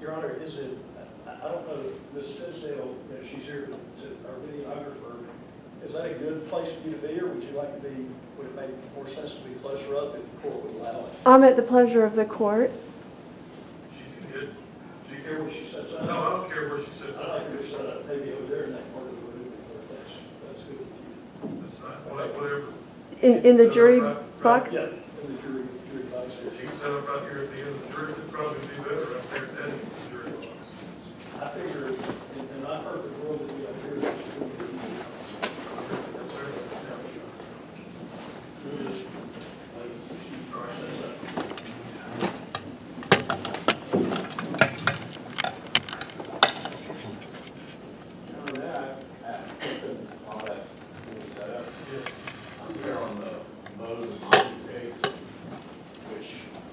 Your Honor, is it, I don't know, Ms. Tisdale, she's here, our videographer, is that a good place for you to be, or would you like to be, would it make more sense to be closer up if the court would allow it? I'm at the pleasure of the court. She's good. Do you care where she sets up? No, I don't care where she sits. I like her set up, maybe over there in that part of the room, but that's good with you. That's fine, whatever. In the jury box? Yeah, in the jury box there. She can set up right here at the end of the jury, it'd probably be better right there at the end of the jury box. I figure, in my perfect world, that we have here, that's good. Yes, sir. We'll just, she sets up. May I ask something while that's being set up? Yes. I'm here on the Mo's and Monty's case, which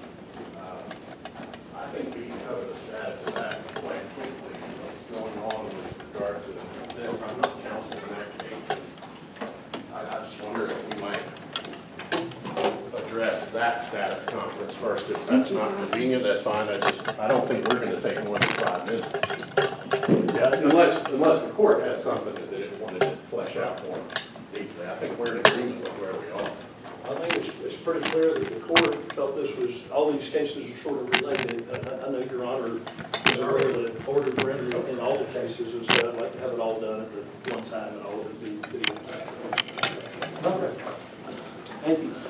I think we can cover the status of that quite quickly. What's going on with regard to this? I'm not counsel in that case. I just wonder if we might address that status conference first. If that's not convenient, that's fine. I don't think we're going to take more than 5 minutes. Yeah, unless the court has something that it wanted to flesh out more deeply. I think we're in agreement with where we are. I think it's pretty clear that the court felt this was, all these cases are sort of related. I know Your Honor is aware of the order of rendering in all the cases, and so I'd like to have it all done at the one time and all of it be video captured. Okay. Thank you.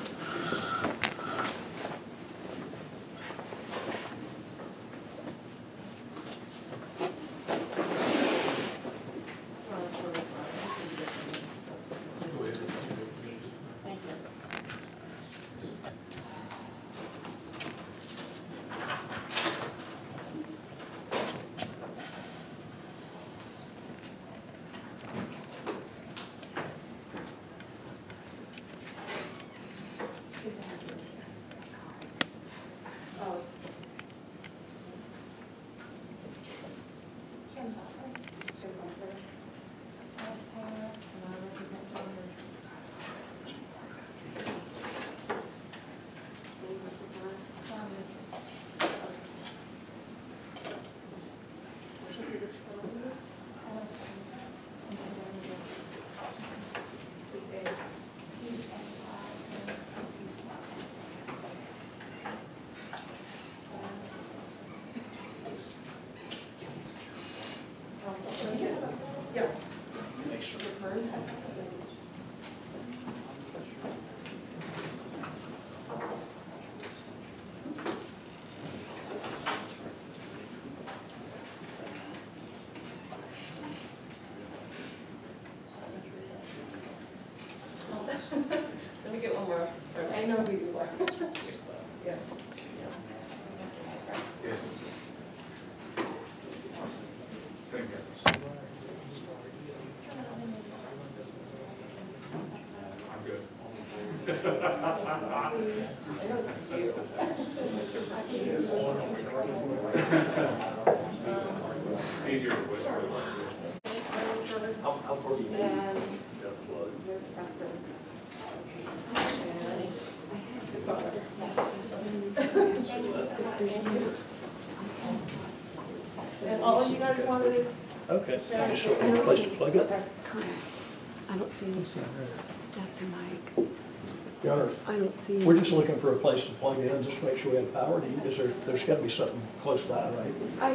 Yes. Make sure. Let me get one more. I know who you are. Yeah. Yes. Same here. I'm good. I know it's you. It's easier to whisper. How far do you need? Miss Preston. And his father. And all of you guys wanted Okay. Just sort of a place to plug it. Correct. I don't see anything. That's a mic. Your Honor, I don't see. we're just looking for a place to plug it in, just to make sure we have power. There's got to be something close by, right?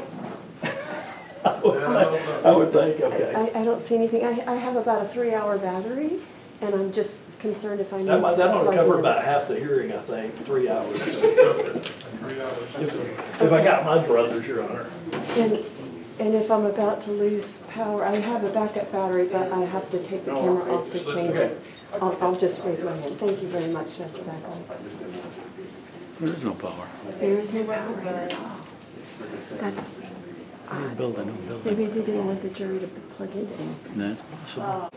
I would think, okay. I don't see anything. I have about a 3-hour battery, and I'm just concerned if I need to. That ought to plug cover in. about half the hearing, I think, 3 hours. 3 hours. If I got my druthers, Your Honor. And if I'm about to lose power, I have a backup battery, but I have to take the camera off to change it. I'll just raise my hand. Thank you very much, Dr. Backlund. There is no power. There is no power at all. That's odd. Building. Maybe they didn't want the jury to plug into anything. That's possible.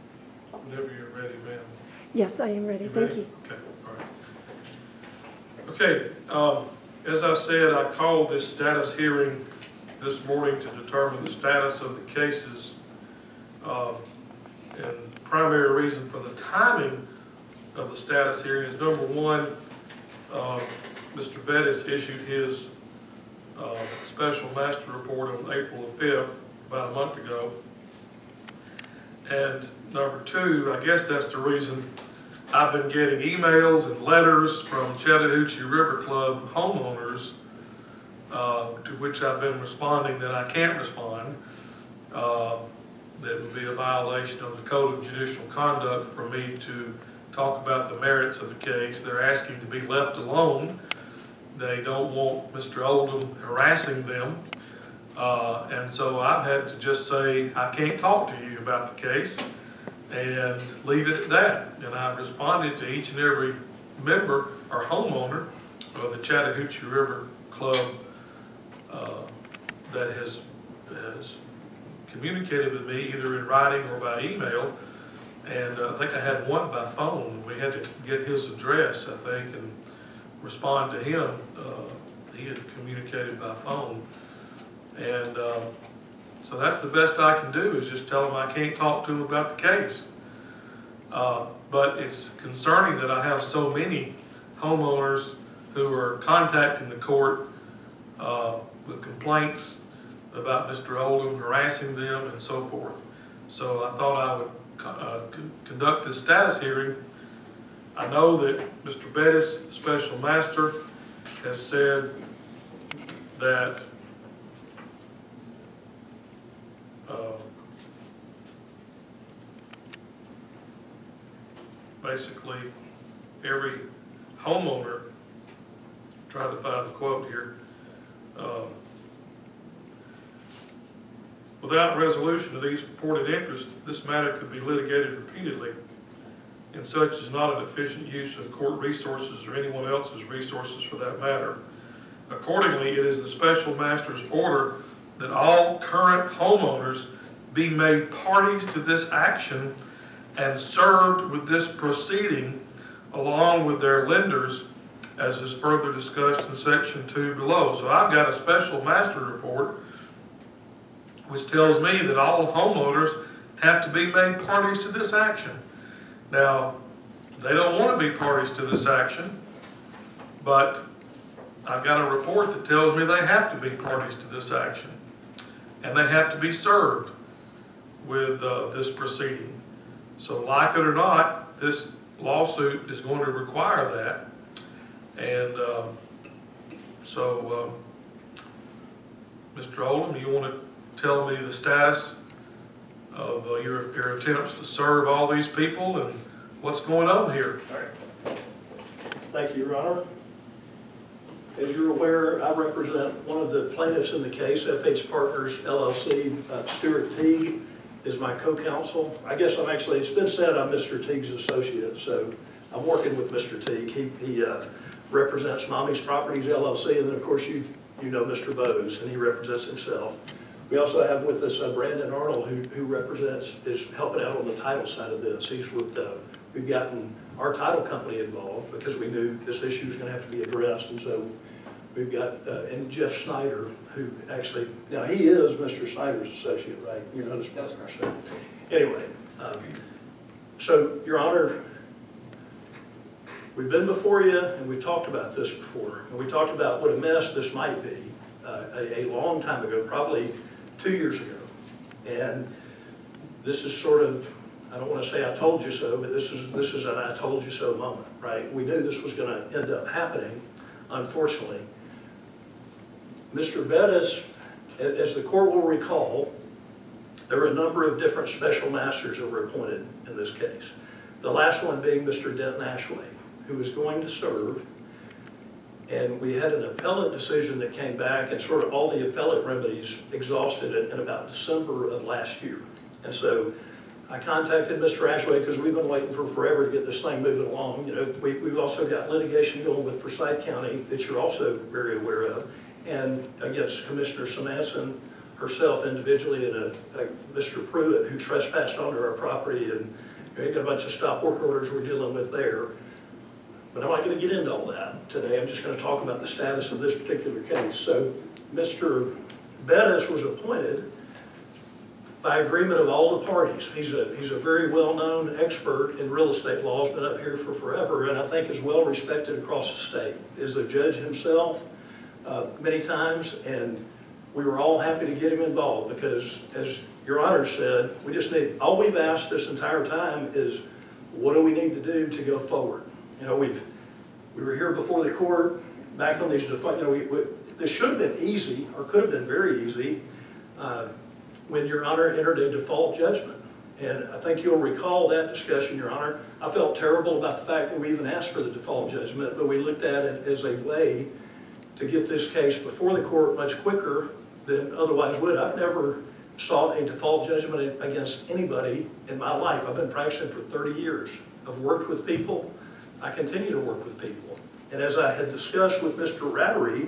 Whenever you're ready, ma'am. Yes, I am ready. You Thank ready? you. Okay, all right. Okay, as I said, I called this status hearing this morning to determine the status of the cases. And primary reason for the timing of the status hearing is, number one, Mr. Bettis issued his special master report on April the 5th, about a month ago. And number two, I guess that's the reason I've been getting emails and letters from Chattahoochee River Club homeowners, to which I've been responding that I can't respond. That would be a violation of the Code of Judicial Conduct for me to talk about the merits of the case. They're asking to be left alone. They don't want Mr. Oldham harassing them. And so I've had to just say, I can't talk to you about the case, and leave it at that. And I've responded to each and every member or homeowner of the Chattahoochee River Club that has communicated with me either in writing or by email. And I think I had one by phone. We had to get his address, I think, and respond to him. He had communicated by phone. And so that's the best I can do, is just tell him I can't talk to him about the case. But it's concerning that I have so many homeowners who are contacting the court with complaints about Mr. Oldham harassing them and so forth. So I thought I would conduct this status hearing. I know that Mr. Bettis, Special Master, has said that basically every homeowner, trying to find the quote here, without resolution of these purported interests, this matter could be litigated repeatedly, and such is not an efficient use of court resources or anyone else's resources for that matter. Accordingly, it is the Special Master's order that all current homeowners be made parties to this action and served with this proceeding along with their lenders, as is further discussed in section 2 below. So I've got a Special Master report which tells me that all homeowners have to be made parties to this action. Now, they don't want to be parties to this action, but I've got a report that tells me they have to be parties to this action, and they have to be served with this proceeding. So like it or not, this lawsuit is going to require that. And Mr. Oldham, you want to tell me the status of your attempts to serve all these people and what's going on here? All right. Thank you, Your Honor. As you're aware, I represent one of the plaintiffs in the case, FH Partners, LLC. Stuart Teague is my co-counsel. I guess it's been said I'm Mr. Teague's associate, so I'm working with Mr. Teague. He represents Mommy's Properties, LLC, and then of course you know Mr. Bose, and he represents himself. We also have with us Brandon Arnold, who is helping out on the title side of this. He's with, we've gotten our title company involved because we knew this issue was going to have to be addressed, and so we've got, and Jeff Snyder, who actually, now he is Mr. Snyder's associate, right? You know this partner. So anyway, so Your Honor, we've been before you and we've talked about this before, and we talked about what a mess this might be a long time ago, probably 2 years ago. And this is sort of, I don't want to say I told you so, but this is an I told you so moment, right? We knew this was going to end up happening, unfortunately. Mr. Bettis, as the court will recall, there were a number of different special masters that were appointed in this case. The last one being Mr. Denton Ashway, who was going to serve. And we had an appellate decision that came back, and sort of all the appellate remedies exhausted in about December of last year. And so I contacted Mr. Ashway because we've been waiting for forever to get this thing moving along. You know, we've also got litigation going with Forsyth County that you're also very aware of, and against Commissioner Simanson herself individually, and Mr. Pruitt, who trespassed onto our property, and we've got a bunch of stop work orders we're dealing with there. But I'm not going to going to get into all that today. I'm just going to talk about the status of this particular case. So Mr. Bettis was appointed by agreement of all the parties. He's a very well-known expert in real estate law, has been up here for forever, and I think is well respected across the state. Is a judge himself many times, and we were all happy to get him involved because, as Your Honor said, all we've asked this entire time is, what do we need to do to go forward? You know, we were here before the court, back on these, this should have been easy, or could have been very easy, when Your Honor entered a default judgment. And I think you'll recall that discussion, Your Honor. I felt terrible about the fact that we even asked for the default judgment, but we looked at it as a way to get this case before the court much quicker than otherwise would. I've never sought a default judgment against anybody in my life. I've been practicing for 30 years. I've worked with people. I continue to work with people. And as I had discussed with Mr. Rattery,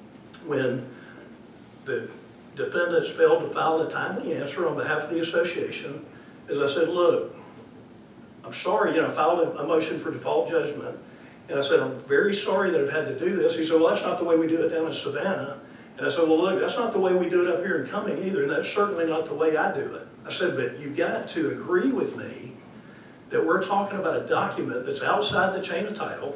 when the defendants failed to file a timely answer on behalf of the association, as I said, look, I'm sorry, I filed a motion for default judgment, and I said, I'm very sorry that I've had to do this. He said, well, that's not the way we do it down in Savannah. And I said, well, look, that's not the way we do it up here in Cumming either, and that's certainly not the way I do it. I said, but you've got to agree with me that we're talking about a document that's outside the chain of title,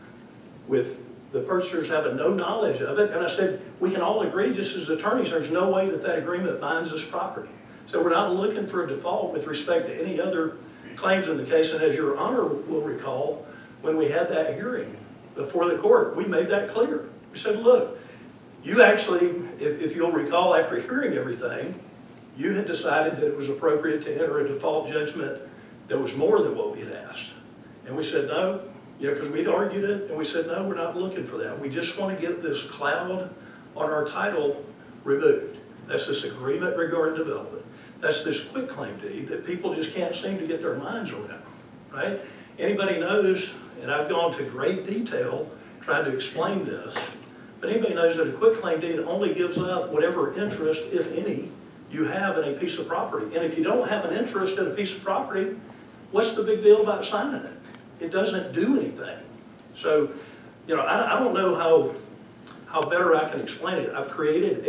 with the purchasers having no knowledge of it. And I said, we can all agree, just as attorneys, there's no way that that agreement binds this property. So we're not looking for a default with respect to any other claims in the case. And as Your Honor will recall, when we had that hearing before the court, we made that clear. We said, look, you actually, if you'll recall, after hearing everything, you had decided that it was appropriate to enter a default judgment that was more than what we had asked. And we said, no, because we'd argued it, and we said, no, we're not looking for that. We just want to get this cloud on our title removed. That's this agreement regarding development. That's this quitclaim deed that people just can't seem to get their minds around, right? Anybody knows, and I've gone to great detail trying to explain this, but anybody knows that a quitclaim deed only gives up whatever interest, if any, you have in a piece of property. And if you don't have an interest in a piece of property, what's the big deal about signing it? It doesn't do anything. So, I don't know how better I can explain it. I've created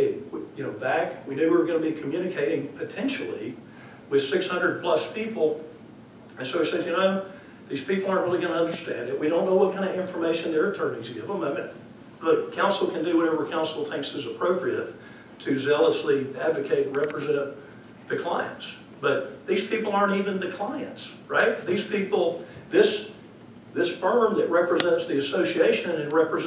we knew we were going to be communicating potentially with 600 plus people. And so I said, these people aren't really going to understand it. We don't know what kind of information their attorneys give them. I mean, look, counsel can do whatever counsel thinks is appropriate to zealously advocate and represent the clients. But these people aren't even the clients, right? These people, this firm that represents the association and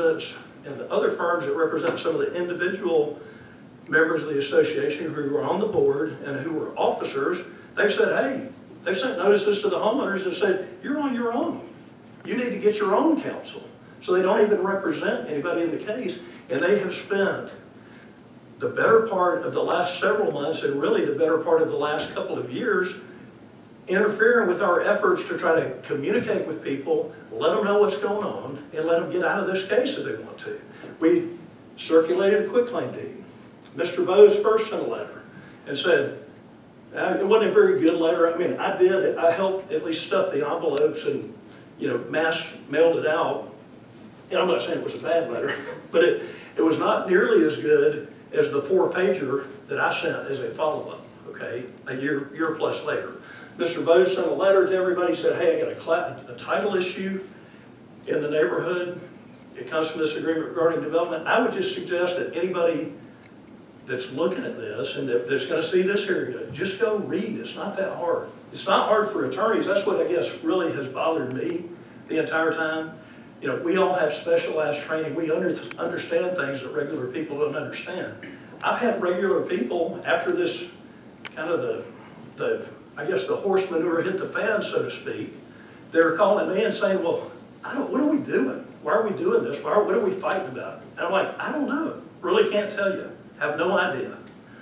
the other firms that represent some of the individual members of the association who were on the board and who were officers, they've said, hey, they've sent notices to the homeowners and said, you're on your own. You need to get your own counsel. So they don't even represent anybody in the case, and they have spent the better part of the last several months and really the better part of the last couple of years interfering with our efforts to try to communicate with people, let them know what's going on, and let them get out of this case if they want to. We circulated a quitclaim deed. Mr. Bose first sent a letter and said, it wasn't a very good letter. I mean, I helped at least stuff the envelopes and, mass mailed it out. And I'm not saying it was a bad letter, but it was not nearly as good as the 4-pager that I sent as a follow-up, okay, a year plus later. Mr. Bose sent a letter to everybody, said, hey, I got a title issue in the neighborhood. It comes from this agreement regarding development. I would just suggest that anybody that's looking at this and that's going to see this area, just go read. It's not that hard. It's not hard for attorneys. That's what I guess really has bothered me the entire time. We all have specialized training. We understand things that regular people don't understand. I've had regular people, after this kind of I guess the horse manure hit the fan, so to speak, they're calling me and saying, well, what are we doing? Why are we doing this? What are we fighting about? And I'm like, I don't know. Really can't tell you. Have no idea.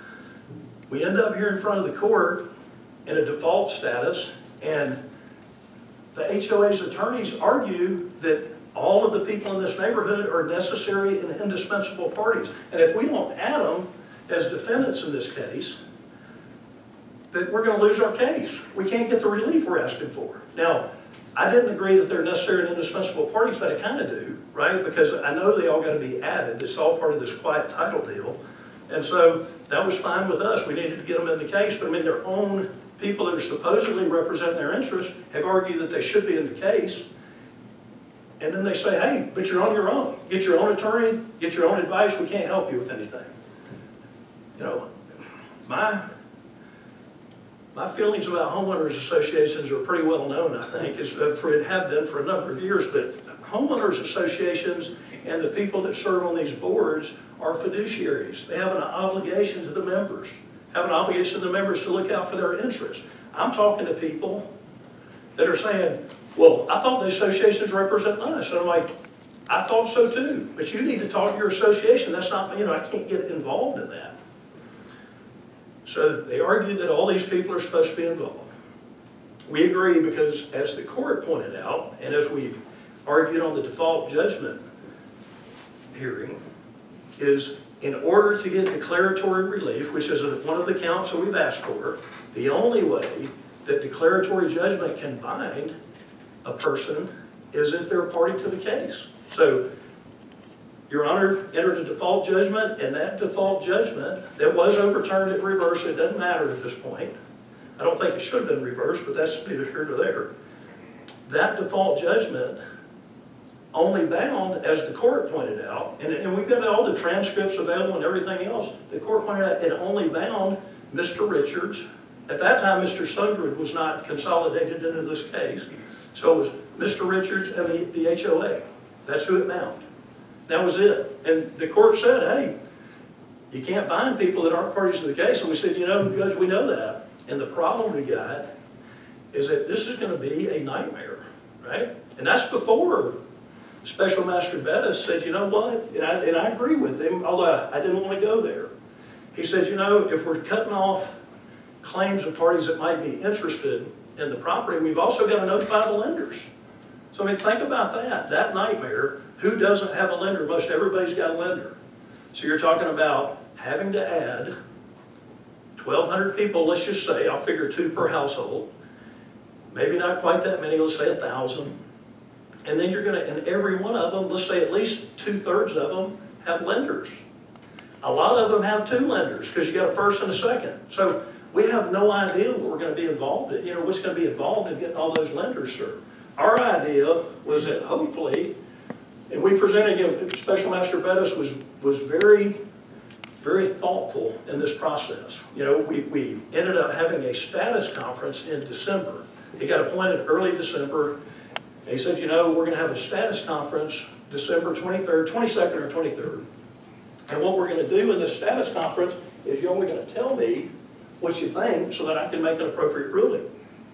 We end up here in front of the court in a default status, and the HOA's attorneys argue that all of the people in this neighborhood are necessary and indispensable parties. And if we don't add them as defendants in this case, that we're going to lose our case. We can't get the relief we're asking for. Now, I didn't agree that they're necessary and indispensable parties, but I kind of do, right? Because I know they all got to be added. It's all part of this quiet title deal. And so that was fine with us. We needed to get them in the case, but I mean, their own people that are supposedly representing their interests have argued that they should be in the case. And then they say, hey, but you're on your own. Get your own attorney, get your own advice. We can't help you with anything. You know, my feelings about homeowners associations are pretty well known, I think. It have been for a number of years, but homeowners associations and the people that serve on these boards are fiduciaries. They have an obligation to the members, to look out for their interests. I'm talking to people that are saying, well, I thought the associations represent us. And I'm like, I thought so too, but you need to talk to your association. That's not, you know, I can't get involved in that. So they argue that all these people are supposed to be involved. We agree because, as the court pointed out, and as we argued on the default judgment hearing, is in order to get declaratory relief, which is one of the counts that we've asked for, the only way that declaratory judgment can bind a person is if they're a party to the case. So, Your Honor entered a default judgment, and that default judgment that was overturned and reversed, it doesn't matter at this point. I don't think it should have been reversed, but that's neither here nor there. That default judgment only bound, as the court pointed out, and we've got all the transcripts available and everything else, the court pointed out it only bound Mr. Richards. At that time, Mr. Sundgren was not consolidated into this case, so it was Mr. Richards and the HOA. That's who it bound. That was it. And the court said, hey, you can't bind people that aren't parties to the case. And we said, you know, Judge, we know that. And the problem we got is that this is going to be a nightmare, right? And that's before Special Master Bettis said, you know what? And I agree with him, although I didn't want to go there. He said, you know, if we're cutting off claims of parties that might be interested in the property, we've also got to notify the lenders. So I mean, think about that nightmare. Who doesn't have a lender? Most everybody's got a lender. So you're talking about having to add 1,200 people, let's just say, I'll figure 2 per household. Maybe not quite that many, let's say 1,000. And then you're going to, and every one of them, let's say at least 2/3 of them have lenders. A lot of them have 2 lenders because you got a first and a second. So we have no idea what we're going to be involved in, you know, what's going to be involved in getting all those lenders served. Our idea was that hopefully, and we presented, you know, Special Master Bettis was very, very thoughtful in this process. You know, we ended up having a status conference in December. He got appointed early December, and he said, you know, we're going to have a status conference December 23rd, 22nd or 23rd. And what we're going to do in this status conference is you're only going to tell me what you think so that I can make an appropriate ruling.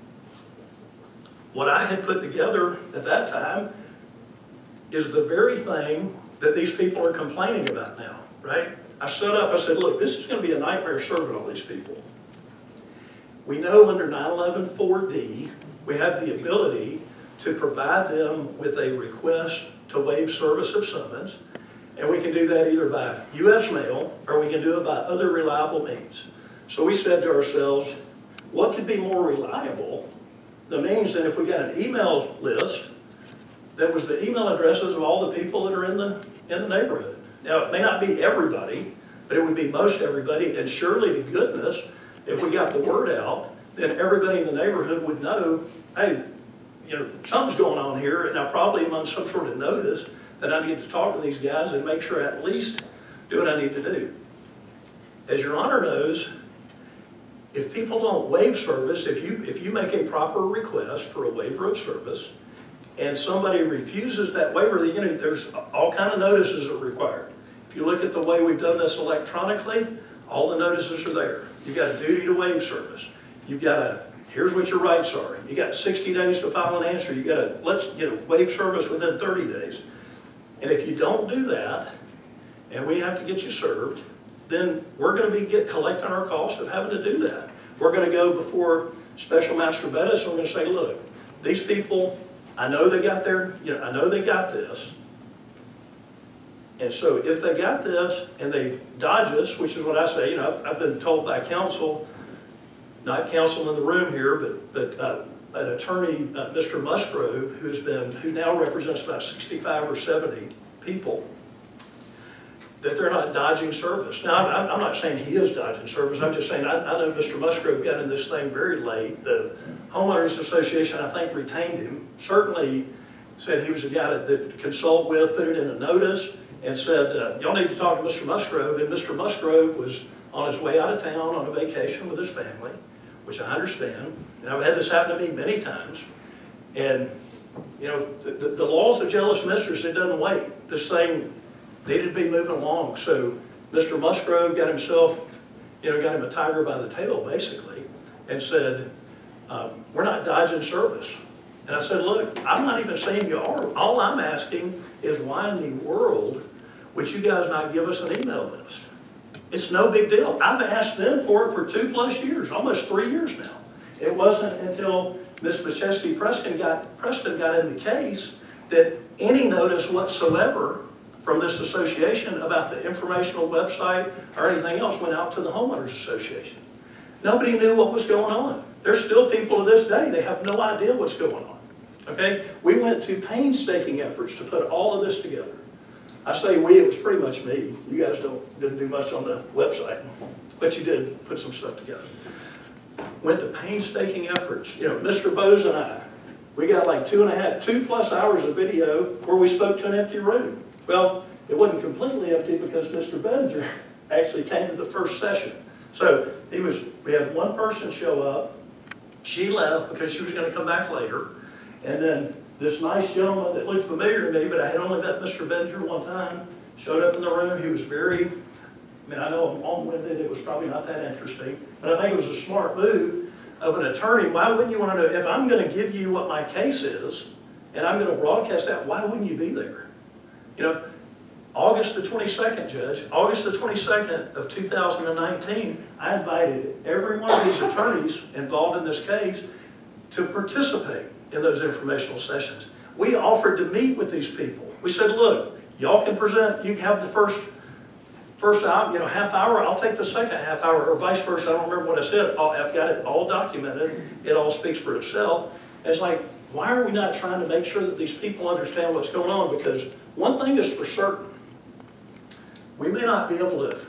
What I had put together at that time is the very thing that these people are complaining about now, right? I set up, I said, look, this is going to be a nightmare serving all these people. We know under 911-4D, we have the ability to provide them with a request to waive service of summons, and we can do that either by U.S. mail or we can do it by other reliable means. So we said to ourselves, what could be more reliable the means than if we got an email list that was the email addresses of all the people that are in the neighborhood. Now, it may not be everybody, but it would be most everybody, and surely to goodness, if we got the word out, then everybody in the neighborhood would know, hey, you know, something's going on here, and I probably am on some sort of notice that I need to talk to these guys and make sure I at least do what I need to do. As Your Honor knows, if people don't waive service, if you make a proper request for a waiver of service, and somebody refuses that waiver, you know, there's all kind of notices that are required. If you look at the way we've done this electronically, all the notices are there. You've got a duty to waive service. You've got a, here's what your rights are. You got 60 days to file an answer. You got to, waive service within 30 days. And if you don't do that, and we have to get you served, then we're going to be collecting our cost of having to do that. We're going to go before Special Master Bettis, and we're going to say, look, these people, I know they got their, I know they got this. And so if they got this and they dodge us, which is what I say, I've been told by counsel, not counsel in the room here, but an attorney, Mr. Musgrove, who now represents about 65 or 70 people, that they're not dodging service. Now, I'm not saying he is dodging service. I'm just saying I know Mr. Musgrove got in this thing very late. The Homeowners Association, I think, retained him. Certainly said he was a guy that consult with, put it in a notice, and said, y'all need to talk to Mr. Musgrove. And Mr. Musgrove was on his way out of town on a vacation with his family, which I understand. And I've had this happen to me many times. And, you know, the laws of jealous mistress, it doesn't wait. This thing needed to be moving along. So Mr. Musgrove got himself, you know, got him a tiger by the tail, basically, and said, we're not dodging service. And I said, look, I'm not even saying you are. All I'm asking is why in the world would you guys not give us an email list? It's no big deal. I've asked them for it for 2+ years, almost 3 years now. It wasn't until Ms. McChesney Preston got in the case that any notice whatsoever from this association about the informational website or anything else went out to the Homeowners Association. Nobody knew what was going on. There's still people to this day, they have no idea what's going on. Okay? We went to painstaking efforts to put all of this together. I say we, it was pretty much me. You guys didn't do much on the website, but you did put some stuff together. Went to painstaking efforts. You know, Mr. Bose and I, we got like 2+ hours of video where we spoke to an empty room. Well, it wasn't completely empty because Mr. Bedinger actually came to the first session. So we had one person show up. She left because she was going to come back later. And then this nice gentleman that looked familiar to me, but I had only met Mr. Bedinger one time, showed up in the room. He was very, I mean, I know I'm long-winded. It was probably not that interesting. But I think it was a smart move of an attorney. Why wouldn't you want to know, if I'm going to give you what my case is, and I'm going to broadcast that, why wouldn't you be there? You know, August the 22nd, Judge, August the 22nd of 2019, I invited every one of these attorneys involved in this case to participate in those informational sessions. We offered to meet with these people. We said, look, y'all can present, you can have the first hour, you know, half hour, I'll take the second half hour, or vice versa. I don't remember what I said. I've got it all documented. It all speaks for itself. And it's like, why are we not trying to make sure that these people understand what's going on? Because one thing is for certain, we may not be able to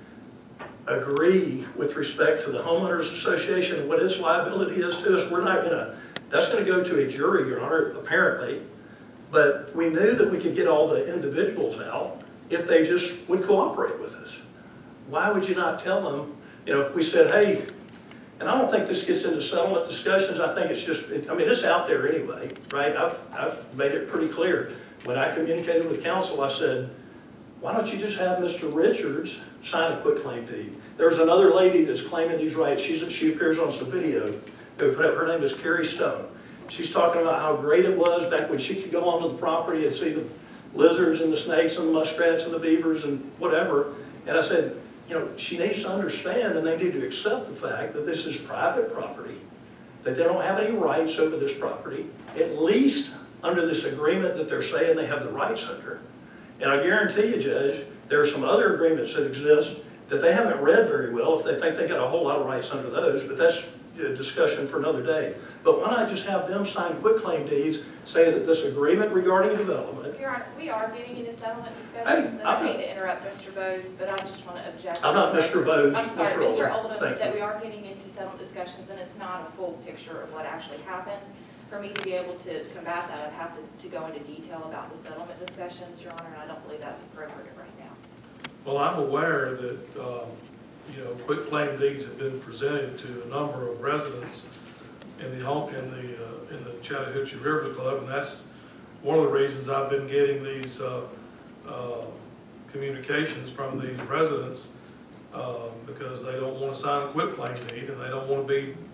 agree with respect to the Homeowners Association and what its liability is to us. We're not going to, that's going to go to a jury, Your Honor, apparently. But we knew that we could get all the individuals out if they just would cooperate with us. Why would you not tell them, you know, we said, hey, and I don't think this gets into settlement discussions. I think it's just, I mean, it's out there anyway, right? I've made it pretty clear. When I communicated with counsel, I said, why don't you just have Mr. Richards sign a quitclaim deed? There's another lady that's claiming these rights. She appears on some video. Her name is Carrie Stone. She's talking about how great it was back when she could go onto the property and see the lizards and the snakes and the muskrats and the beavers and whatever. And I said, you know, she needs to understand and they need to accept the fact that this is private property, that they don't have any rights over this property, at least under this agreement that they're saying they have the rights under. And I guarantee you, Judge, there are some other agreements that exist that they haven't read very well if they think they got a whole lot of rights under those, but that's a discussion for another day. But why not just have them sign quitclaim deeds, say that this agreement regarding development. Your Honor, we are getting into settlement discussions, and I hate to interrupt Mr. Bose, but I just want to object. I'm not Mr. Bose. I'm sorry, Mr. Oldham, Thank that you. we are getting into settlement discussions, and it's not a full picture of what actually happened. For me to be able to combat that, I'd have to go into detail about the settlement discussions, Your Honor, and I don't believe that's appropriate right now. Well, I'm aware that, you know, quitclaim deeds have been presented to a number of residents in the Chattahoochee River Club, and that's one of the reasons I've been getting these communications from these residents, because they don't want to sign a quitclaim deed, and they don't want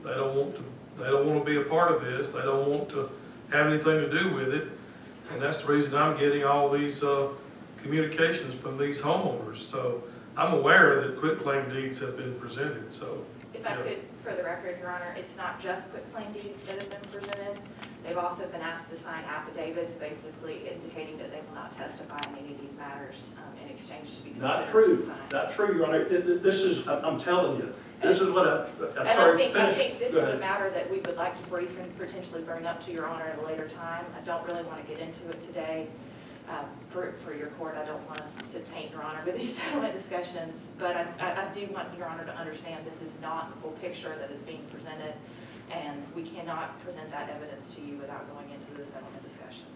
to be a part of this. They don't want to have anything to do with it, and that's the reason I'm getting all these communications from these homeowners. So I'm aware that quitclaim deeds have been presented. So If I could, for the record, Your Honor, it's not just quitclaim deeds that have been presented. They've also been asked to sign affidavits, basically indicating that they will not testify in any of these matters in exchange to be considered Not true. to sign. Not true, Your Honor. This is, I'm telling you, This is what I'm And I sorry, think, finish. this Go is a ahead. matter that we would like to brief and potentially bring up to your honor at a later time. I don't really want to get into it today for your court. I don't want to taint your honor with these settlement discussions, but I do want your honor to understand this is not the full picture that is being presented, and we cannot present that evidence to you without going into the settlement discussions.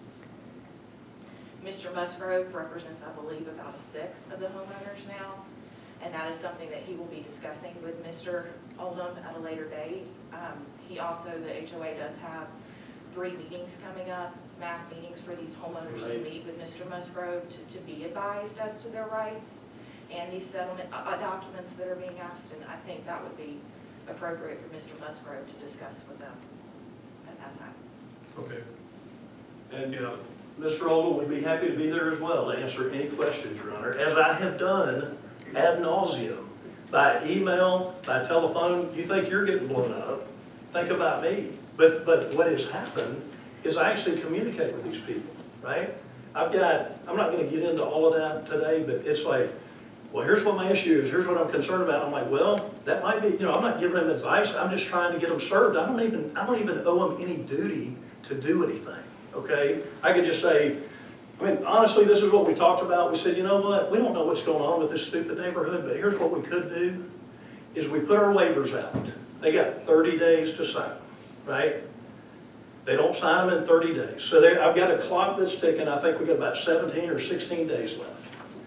Mr. Musgrove represents, I believe, about a sixth of the homeowners now, and that is something that he will be discussing with Mr. Oldham at a later date. He also, the HOA does have 3 meetings coming up, mass meetings for these homeowners to Right. meet with Mr. Musgrove to be advised as to their rights and these settlement documents that are being asked, and I think that would be appropriate for Mr. Musgrove to discuss with them at that time. Okay. And Yeah, Mr. Oldham would be happy to be there as well to answer any questions, Your Honor, as I have done ad nauseum, by email, by telephone. You think you're getting blown up, think about me. But what has happened is I actually communicate with these people, right? I'm not gonna get into all of that today, but it's like, well, here's what my issue is, here's what I'm concerned about. I'm like, well, that might be, I'm not giving them advice, I'm just trying to get them served. I don't even owe them any duty to do anything, okay? I could just say, honestly, this is what we talked about. We said, you know what, we don't know what's going on with this stupid neighborhood, but here's what we could do, is we put our waivers out. They got 30 days to sign, right? They don't sign them in 30 days. So I've got a clock that's ticking. I think we got about 17 or 16 days left.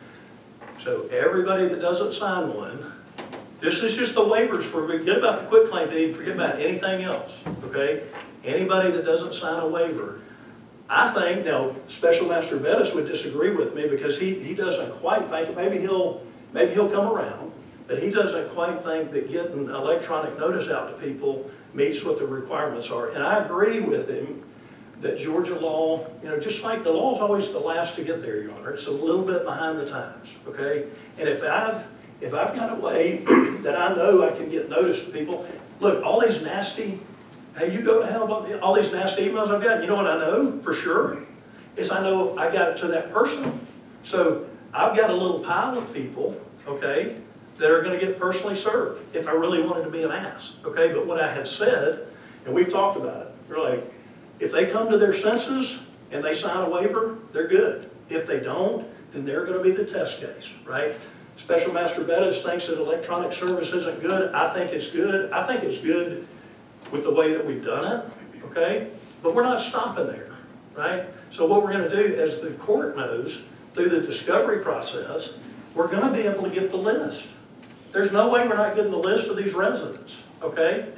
So everybody that doesn't sign one, this is just the waivers forget about the quitclaim deed, forget about anything else, okay? Anybody that doesn't sign a waiver, I think, now, Special Master Bettis would disagree with me because he doesn't quite think, maybe he'll come around, but he doesn't quite think that getting electronic notice out to people meets what the requirements are. And I agree with him that Georgia law, just like the law is always the last to get there, Your Honor, it's a little bit behind the times, okay? And if I've got a way that I know I can get notice to people, look, all these nasty, hey, you go to hell about all these nasty emails I've got, you know what I know for sure? Is I know I got it to that person. So I've got a little pile of people, okay, that are going to get personally served if I really wanted to be an ass, okay? But what I have said, and we've talked about it, we're like, if they come to their senses and they sign a waiver, they're good. If they don't, then they're going to be the test case, right? Special Master Bettis thinks that electronic service isn't good. I think it's good. I think it's good with the way that we've done it, okay? But we're not stopping there, right? So what we're going to do, as the court knows, through the discovery process, we're going to be able to get the list. There's no way we're not getting the list of these residents, okay?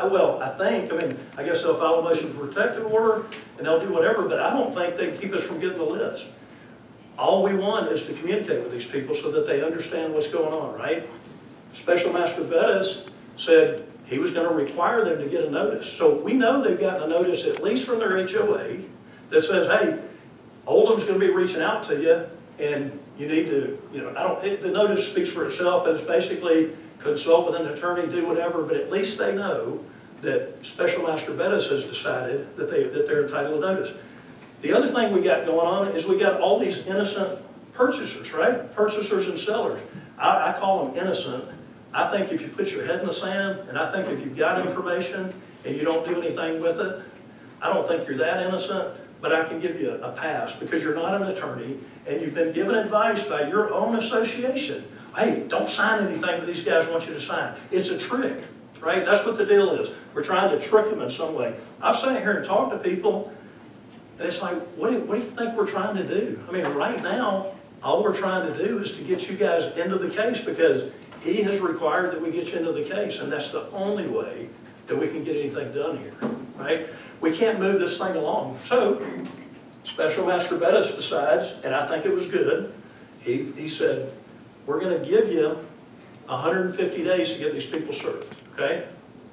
I guess they'll file a motion for protective order and they'll do whatever, but I don't think they can keep us from getting the list. All we want is to communicate with these people so that they understand what's going on, right? Special Master Bettis said he was going to require them to get a notice. So we know they've gotten a notice, at least from their HOA, that says, hey, Oldham's going to be reaching out to you, and you need to, the notice speaks for itself, but it's basically consult with an attorney, do whatever, but at least they know that Special Master Bettis has decided that they're entitled to notice. The other thing we got going on is we got all these innocent purchasers, right? Purchasers and sellers. I call them innocent. I think if you put your head in the sand, and I think if you've got information and you don't do anything with it, I don't think you're that innocent, but I can give you a pass because you're not an attorney and you've been given advice by your own association. Hey, don't sign anything that these guys want you to sign. It's a trick, right? That's what the deal is. We're trying to trick them in some way. I've sat here and talked to people, and it's like, what do you think we're trying to do? Right now, all we're trying to do is to get you guys into the case because he has required that we get you into the case, and that's the only way that we can get anything done here, right? We can't move this thing along. So, Special Master Bettis decides, and I think it was good, he said, we're going to give you 150 days to get these people served, okay?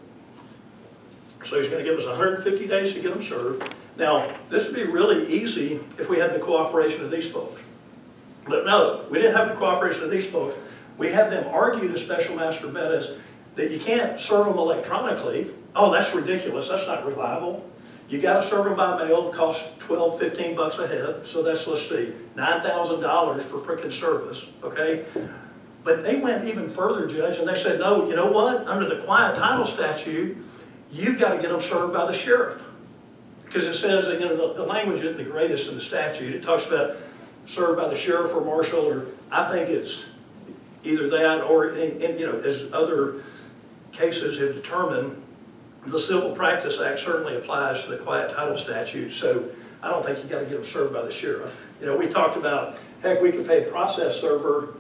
So he's going to give us 150 days to get them served. Now, this would be really easy if we had the cooperation of these folks. But no, we didn't have the cooperation of these folks. We had them argue to Special Master Bettis that you can't serve them electronically. Oh, that's ridiculous. That's not reliable. You got to serve them by mail. It costs $12, $15 a head. So that's, let's see, $9,000 for frickin' service, okay? But they went even further, Judge, and they said, no, you know what? Under the quiet title statute, you've got to get them served by the sheriff. Because it says, that, you know, the language isn't the greatest in the statute. It talks about served by the sheriff or marshal, or I think it's either that or, and, you know, as other cases have determined, the Civil Practice Act certainly applies to the quiet title statute. So I don't think you got to get them served by the sheriff. You know, we talked about, heck, we could pay a process server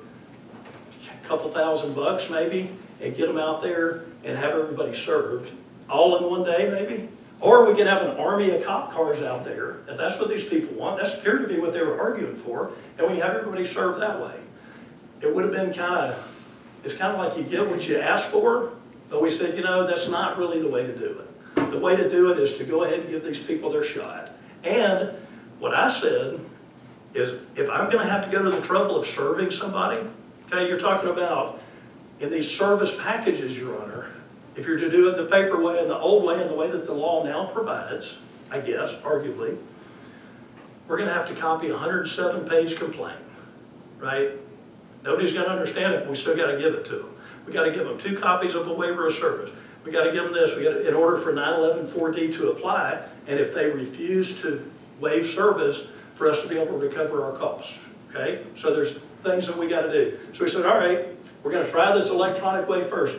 a couple $1,000 maybe and get them out there and have everybody served all in one day maybe. Or we can have an army of cop cars out there, if that's what these people want. That's appeared to be what they were arguing for, and we have everybody served that way. It would have been it's kind of like you get what you ask for, but we said, you know, that's not really the way to do it. The way to do it is to go ahead and give these people their shot. And what I said is, if I'm going to have to go to the trouble of serving somebody, okay, you're talking about in these service packages, Your Honor, if you're to do it the paper way and the old way and the way that the law now provides, I guess, arguably, we're going to have to copy a 107-page complaint, right? Nobody's going to understand it, but we still got to give it to them. We got to give them 2 copies of a waiver of service. We got to give them this. We got to, in order for 911-4D to apply, and if they refuse to waive service, for us to be able to recover our costs, okay? So there's things that we got to do. So we said, all right, we're going to try this electronic way first.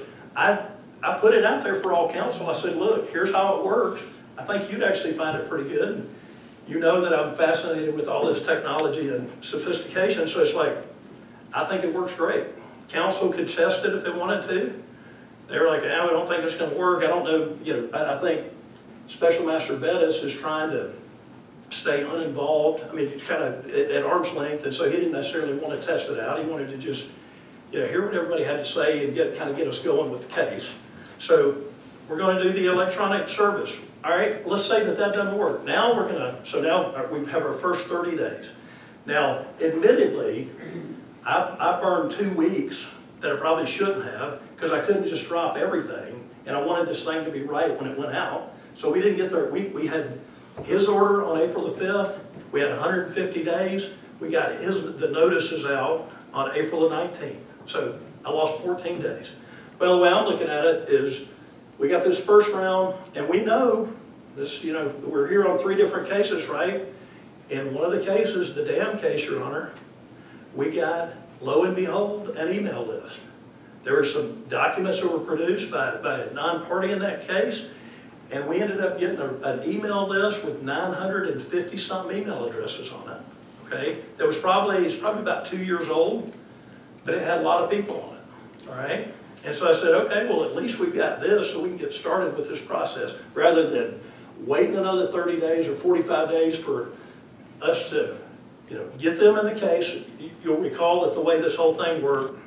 I put it out there for all counsel. I said, look, here's how it works. I think you'd actually find it pretty good. You know that I'm fascinated with all this technology and sophistication, so it's like, I think it works great. Counsel could test it if they wanted to. They were like, we don't think it's going to work. I don't know, you know, I think Special Master Bettis is trying to stay uninvolved. I mean, kind of at arm's length, and so he didn't necessarily want to test it out. He wanted to just, you know, hear what everybody had to say and get us going with the case. So we're going to do the electronic service. All right, let's say that doesn't work. Now we're going to, so now we have our first 30 days. Now, admittedly, I burned 2 weeks that I probably shouldn't have because I couldn't just drop everything, and I wanted this thing to be right when it went out. So we didn't get there. We had his order on April the 5th. We had 150 days. We got the notices out on April the 19th. So I lost 14 days. Well, the way I'm looking at it is we got this first round, and we know this, you know, we're here on 3 different cases, right? In one of the cases, the dam case, Your Honor, we got, lo and behold, an email list. There were some documents that were produced by a non-party in that case, and we ended up getting an email list with 950-something email addresses on it, okay? That was it's probably about 2 years old, but it had a lot of people on it, all right? And so I said, okay, well, at least we've got this so we can get started with this process rather than waiting another 30 days or 45 days for us to, you know, get them in the case. You'll recall that the way this whole thing worked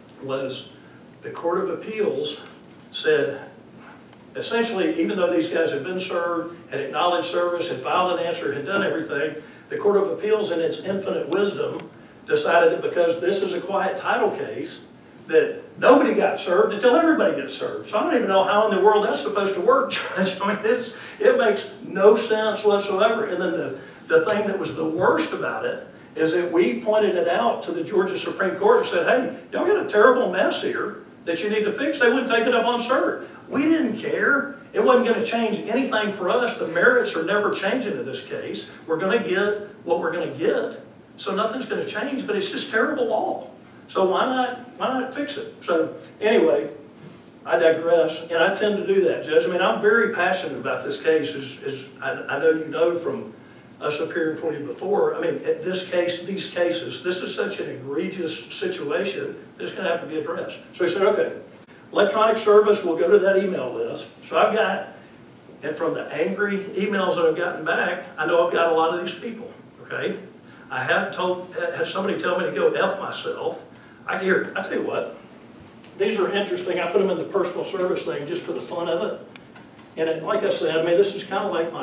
was the Court of Appeals said, essentially, even though these guys had been served, had acknowledged service, had filed an answer, had done everything, the Court of Appeals, in its infinite wisdom, decided that because this is a quiet title case, that nobody got served until everybody gets served. So I don't even know how in the world that's supposed to work, Judge. I mean, it makes no sense whatsoever. And then the thing that was the worst about it is that we pointed it out to the Georgia Supreme Court and said, hey, y'all got a terrible mess here that you need to fix. They wouldn't take it up on cert. We didn't care. It wasn't going to change anything for us. The merits are never changing in this case. We're going to get what we're going to get. So nothing's going to change, but it's just terrible law. So why not fix it? So anyway, I digress, and I tend to do that, Judge. I mean, I'm very passionate about this case, as I know you know from us appearing for you before. I mean, these cases, this is such an egregious situation that's going to have to be addressed. So he said, okay, electronic service, we'll go to that email list. So I've got, and from the angry emails that I've gotten back, I know I've got a lot of these people, okay? I have had somebody tell me to go F myself. I tell you what, these are interesting. I put them in the personal service thing just for the fun of it. And like I said, I mean, this is kind of like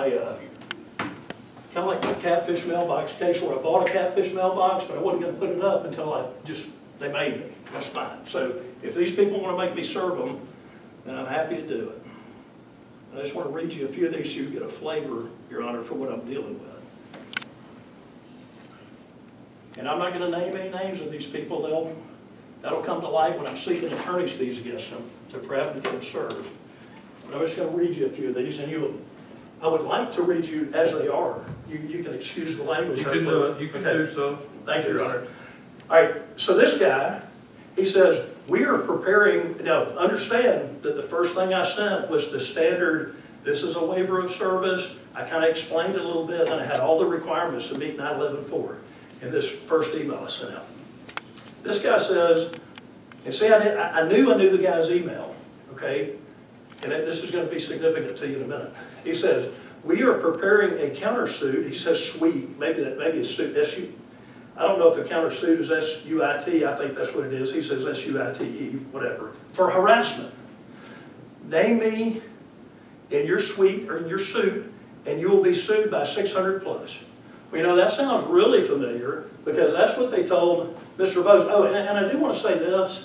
my catfish mailbox case where I bought a catfish mailbox, but I wasn't going to put it up until they made me. That's fine. So if these people want to make me serve them, then I'm happy to do it. And I just want to read you a few of these so you get a flavor, Your Honor, for what I'm dealing with. And I'm not going to name any names of these people. That'll come to light when I'm seeking attorney's fees against them to prevent getting served. I'm just going to read you a few of these, and I would like to read you as they are. You can excuse the language. You can do it, you can do so. Thank you, Your Honor. All right, so this guy, he says, we are preparing, now understand that the first thing I sent was the standard, this is a waiver of service. I kind of explained it a little bit, and I had all the requirements to meet 911-4 in this first email I sent out. This guy says, and see, I knew the guy's email, okay? And this is going to be significant to you in a minute. He says, we are preparing a countersuit. He says suite, maybe it's suit, S-U. I don't know if the countersuit is S-U-I-T. I think that's what it is. He says S-U-I-T-E, whatever. For harassment. Name me in your suite or in your suit, and you will be sued by 600 plus. Well, you know, that sounds really familiar because that's what they told Mr. Bose. Oh, and I do want to say this.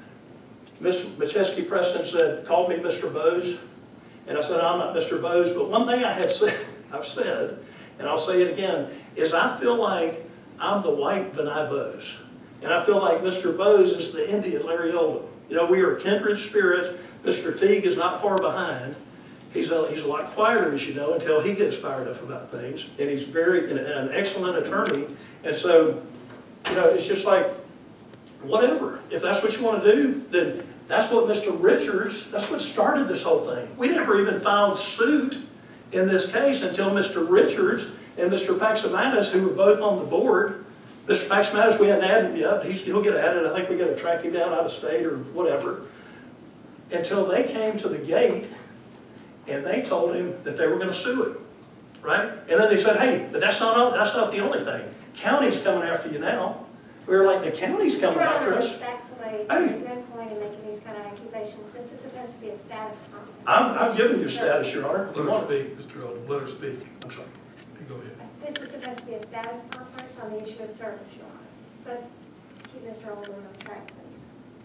Ms. Macheski Preston said, called me Mr. Bose. And I said, I'm not Mr. Bose. But one thing I've said, and I'll say it again, is I feel like I'm the white Vinay Bose. And I feel like Mr. Bose is the Indian Larry Oldham. You know, we are kindred spirits. Mr. Teague is not far behind. He's a lot quieter, as you know, until he gets fired up about things. And he's an excellent attorney. And so, you know, it's just like, whatever. If that's what you want to do, then that's what Mr. Richards, that's what started this whole thing. We never even filed suit in this case until Mr. Richards and Mr. Paximanis, who were both on the board. Mr. Paximanis, we hadn't added him yet. He'll get added. I think we got to track him down out of state or whatever. Until they came to the gate and they told him that they were going to sue him, right? And then they said, hey, but that's not the only thing. County's coming after you now. We were like, the county's coming after us. Respectfully, Hey. there's no point in making these kind of accusations. This is supposed to be a status conference. I'm giving you status, Your Honor. Let her speak, Mr. Oldham, let her speak. I'm sorry. You go ahead. This is supposed to be a status conference on the issue of service, Your Honor. Let's keep Mr. Oldham on track, please.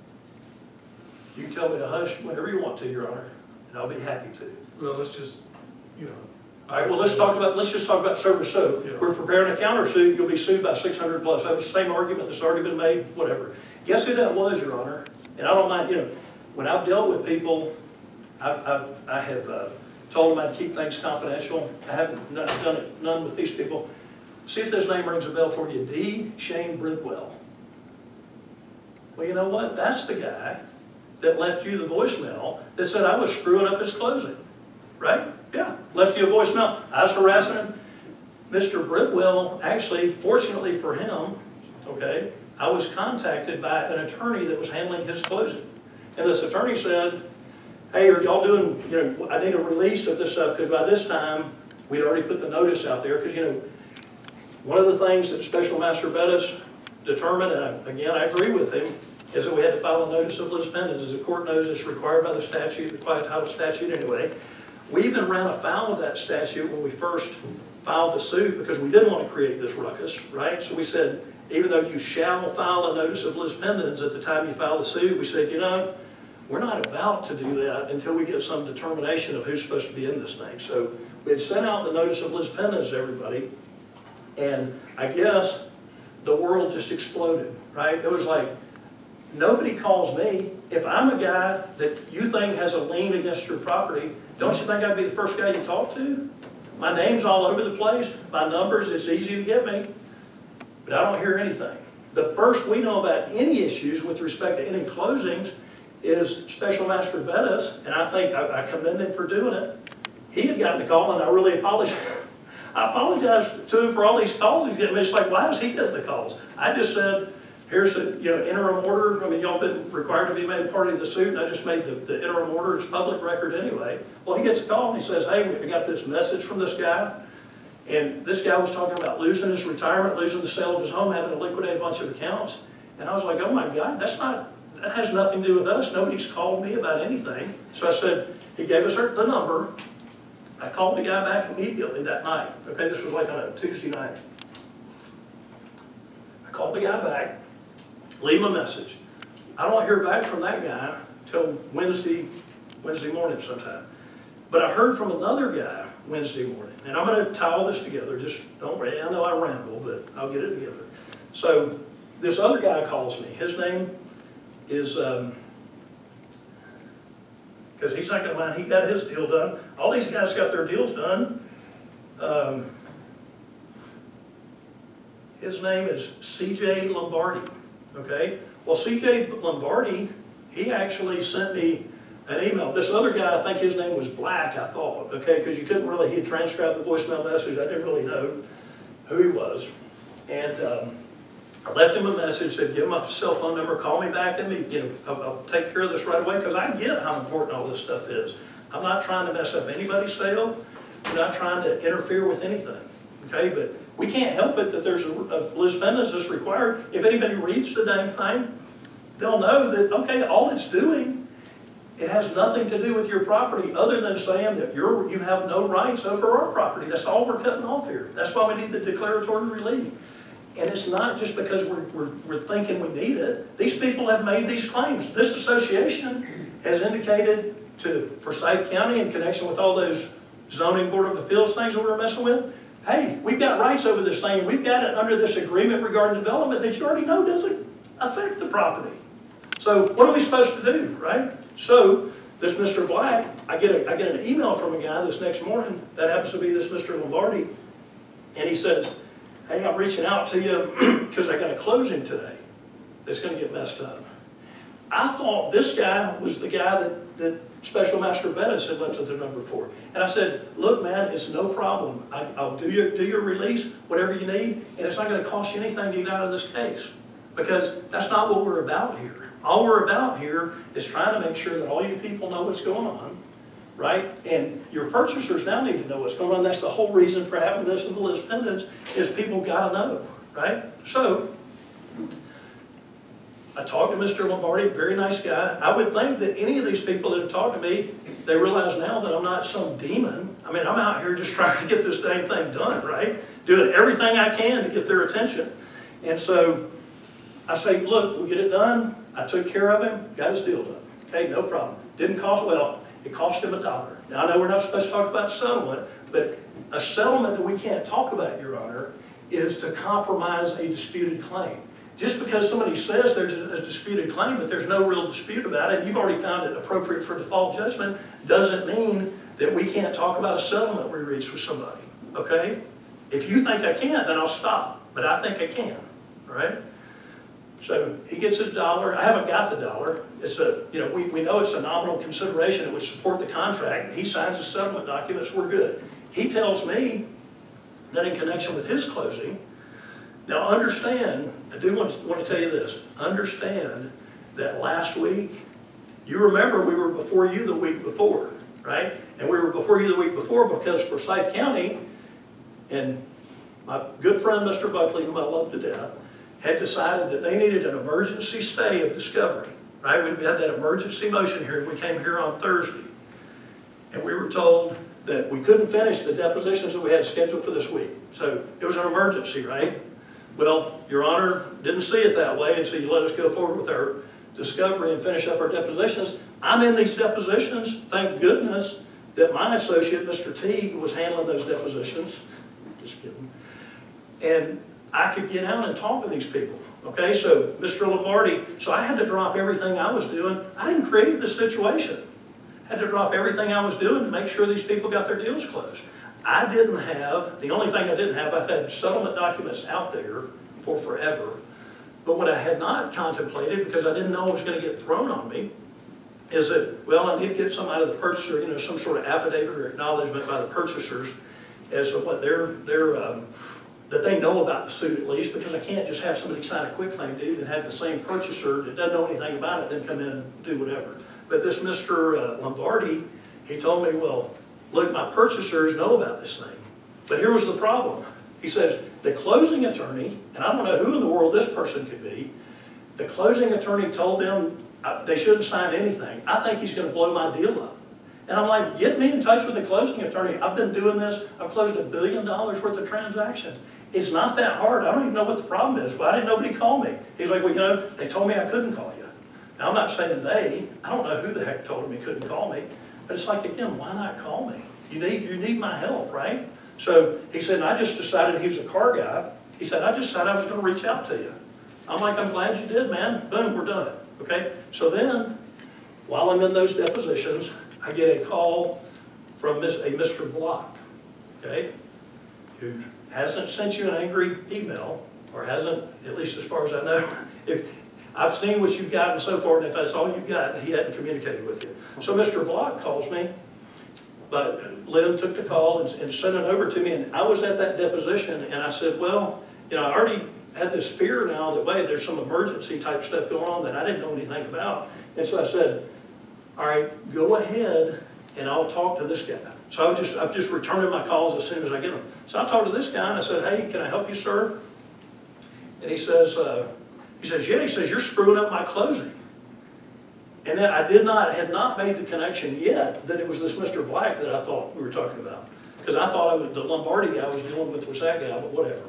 You can tell me to hush whenever you want to, Your Honor, and I'll be happy to. Well, let's just, you know. All right, well, let's just talk about service. So Yeah. we're preparing a countersuit. You'll be sued by 600 plus. That was the same argument that's already been made, whatever. Guess who that was, Your Honor? And I don't mind, you know, when I've dealt with people, I have told them I'd keep things confidential. I haven't done it, none with these people. See if this name rings a bell for you. D. Shane Bridwell. Well, you know what? That's the guy that left you the voicemail that said I was screwing up his closing, right? Yeah, left you a voicemail. I was harassing him. Mr. Bridwell, actually, fortunately for him, okay, I was contacted by an attorney that was handling his closing. And this attorney said, hey, are y'all doing, you know, I need a release of this stuff, because by this time, we'd already put the notice out there, because, you know, one of the things that Special Master Bettis determined, and again, I agree with him, is that we had to file a notice of lis pendens. As the court knows, it's required by the statute, the quiet title statute anyway. We even ran afoul of that statute when we first filed the suit because we didn't want to create this ruckus, right? So we said, even though you shall file a notice of lis pendens at the time you file the suit, we said, you know, we're not about to do that until we get some determination of who's supposed to be in this thing. So we had sent out the notice of lis pendens to everybody, and I guess the world just exploded, right? It was like, nobody calls me. If I'm a guy that you think has a lien against your property, don't you think I'd be the first guy you talk to? My name's all over the place. My numbers, it's easy to get me. But I don't hear anything. The first we know about any issues with respect to any closings is Special Master Bettis, and I think I commend him for doing it. He had gotten a call, and I really apologize. I apologize to him for all these calls he's getting. It's like, why is he getting the calls? I just said, here's the interim order. I mean, y'all been required to be made part of the suit, and I just made the interim order. It's public record anyway. Well, he gets a call, and he says, hey, we got this message from this guy, and this guy was talking about losing his retirement, losing the sale of his home, having to liquidate a bunch of accounts. And I was like, oh my God, that has nothing to do with us. Nobody's called me about anything. So I said, he gave us the number. I called the guy back immediately that night. Okay, this was like on a Tuesday night. I called the guy back, leave him a message. I don't hear back from that guy till Wednesday morning sometime. But I heard from another guy Wednesday morning. And I'm going to tie all this together. Just don't worry. I know I ramble, but I'll get it together. So this other guy calls me. His name is, because he's not gonna mind, he got his deal done. All these guys got their deals done. His name is C.J. Lombardi, okay? Well, C.J. Lombardi, he actually sent me an email. This other guy, I think his name was Black, I thought, okay? Because you couldn't really, he had transcribed the voicemail message. I didn't really know who he was. And I left him a message, said, give him my cell phone number, call me back, and I'll take care of this right away, because I get how important all this stuff is. I'm not trying to mess up anybody's sale. I'm not trying to interfere with anything, okay? But we can't help it that there's a lis pendens that's required. If anybody reads the dang thing, they'll know that, okay, all it's doing, it has nothing to do with your property other than saying that you have no rights over our property. That's all we're cutting off here. That's why we need the declaratory relief. And it's not just because we're thinking we need it. These people have made these claims. This association has indicated to Forsyth County in connection with all those zoning board of appeals things that we were messing with, hey, we've got rights over this thing. We've got it under this agreement regarding development that you already know doesn't affect the property. So what are we supposed to do, right? So this Mr. Black, I get an email from a guy this next morning, that happens to be this Mr. Lombardi, and he says, hey, I'm reaching out to you because I got a closing today that's going to get messed up. I thought this guy was the guy that Special Master Bettis had left us a number for. And I said, look, man, it's no problem. I'll do your release, whatever you need, and it's not going to cost you anything to get out of this case. Because that's not what we're about here. All we're about here is trying to make sure that all you people know what's going on, right? And your purchasers now need to know what's going on. That's the whole reason for having this in the lis pendens, is people got to know, right? So I talked to Mr. Lombardi, very nice guy. I would think that any of these people that have talked to me, they realize now that I'm not some demon. I mean, I'm out here just trying to get this dang thing done, right? Doing everything I can to get their attention. And so I say, look, we'll get it done. I took care of him, got his deal done. Okay, no problem. Didn't cost, well, it cost him $1. Now, I know we're not supposed to talk about settlement, but a settlement that we can't talk about, Your Honor, is to compromise a disputed claim. Just because somebody says there's a disputed claim, but there's no real dispute about it, and you've already found it appropriate for default judgment, doesn't mean that we can't talk about a settlement we reached with somebody, okay? If you think I can't, then I'll stop, but I think I can, all right? So he gets $1. I haven't got the $1. It's a, we know it's a nominal consideration. It would support the contract. He signs the settlement documents. We're good. He tells me that in connection with his closing, now understand, I do want to tell you this, understand that last week, you remember we were before you the week before, right? And we were before you the week before because Forsyth County and my good friend Mr. Buckley, whom I love to death, had decided that they needed an emergency stay of discovery, right? We had that emergency motion hearing. We came here on Thursday, and we were told that we couldn't finish the depositions that we had scheduled for this week. So it was an emergency, right? Well, Your Honor didn't see it that way, and so you let us go forward with our discovery and finish up our depositions. I'm in these depositions. Thank goodness that my associate, Mr. Teague, was handling those depositions. Just kidding. And I could get out and talk to these people, okay? So, Mr. Lombardi, so I had to drop everything I was doing. I didn't create this situation. I had to drop everything I was doing to make sure these people got their deals closed. I didn't have, the only thing I didn't have, I've had settlement documents out there for forever, but what I had not contemplated, because I didn't know it was going to get thrown on me, is that, well, I need to get some out of the purchaser, some sort of affidavit or acknowledgement by the purchasers as to what that they know about the suit at least, because I can't just have somebody sign a quitclaim deed and have the same purchaser that doesn't know anything about it then come in and do whatever. But this Mr. Lombardi, he told me, well, look, my purchasers know about this thing. But here was the problem. He says, the closing attorney, and I don't know who in the world this person could be, the closing attorney told them they shouldn't sign anything. I think he's going to blow my deal up. And I'm like, get me in touch with the closing attorney. I've been doing this. I've closed $1 billion worth of transactions. It's not that hard. I don't even know what the problem is. Why didn't nobody call me? He's like, well, they told me I couldn't call you. Now, I'm not saying they. I don't know who the heck told him he couldn't call me. But it's like, again, why not call me? You need my help, right? So he said, I just decided, he was a car guy. He said, I just decided I was going to reach out to you. I'm like, I'm glad you did, man. Boom, we're done. Okay, so then, while I'm in those depositions, I get a call from a Mr. Block, okay, who hasn't sent you an angry email, or hasn't, at least as far as I know. If I've seen what you've gotten so far, and if that's all you've got, he hadn't communicated with you. So Mr. Block calls me, but Lynn took the call and sent it over to me, and I was at that deposition, and I said, well, you know, I already had this fear now that, wait, there's some emergency type stuff going on that I didn't know anything about. And so I said, all right, go ahead and I'll talk to this guy. So I'm just returning my calls as soon as I get them. So I talked to this guy and I said, hey, can I help you, sir? And he says, yeah, he says, you're screwing up my closing. And then I had not made the connection yet that it was this Mr. Black that I thought we were talking about. Because I thought the Lombardi guy I was dealing with was that guy, but whatever.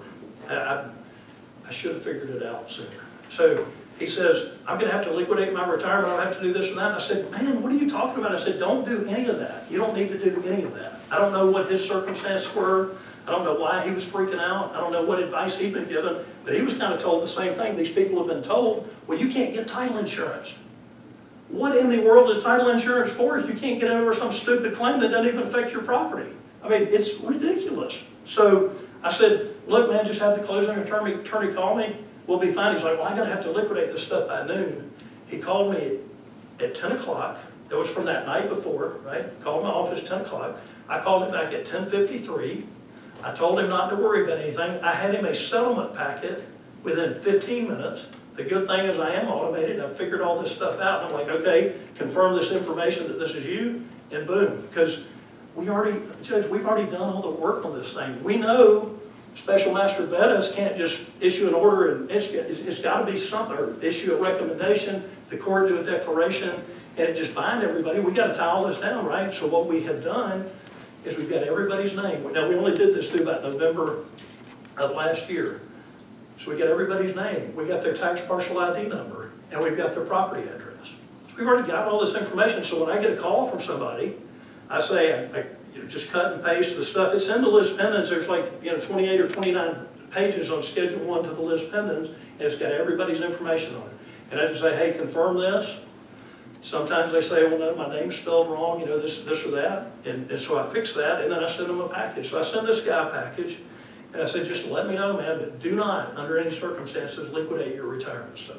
I should have figured it out sooner. So he says, I'm going to have to liquidate my retirement. I'll have to do this and that. And I said, man, what are you talking about? I said, don't do any of that. You don't need to do any of that. I don't know what his circumstances were. I don't know why he was freaking out. I don't know what advice he'd been given. But he was kind of told the same thing. These people have been told, well, you can't get title insurance. What in the world is title insurance for if you can't get over some stupid claim that doesn't even affect your property? I mean, it's ridiculous. So I said, look, man, just have the closing attorney call me. We'll be fine. He's like, well, I'm going to have to liquidate this stuff by noon. He called me at 10 o'clock. That was from that night before, right? Called my office 10 o'clock. I called him back at 10:53. I told him not to worry about anything. I had him a settlement packet within 15 minutes. The good thing is I am automated. I've figured all this stuff out. And I'm like, okay, confirm this information that this is you, and boom. Because Judge, we've already done all the work on this thing. We know Special Master Bettis can't just issue an order and it's got to be something, or issue a recommendation, the court do a declaration, and it just bind everybody. We got to tie all this down, right? So what we have done is we've got everybody's name. Now we only did this through about November of last year. So we got everybody's name. We got their tax parcel ID number, and we've got their property address. So we've already got all this information. So when I get a call from somebody, I say, I just cut and paste the stuff. It's in the list pendants. There's like 28 or 29 pages on Schedule 1 to the list pendants, and it's got everybody's information on it. And I just say, hey, confirm this. Sometimes they say, well, no, my name's spelled wrong, this or that. And so I fix that, and then I send them a package. So I send this guy a package, and I said, just let me know, man, but do not, under any circumstances, liquidate your retirement stuff.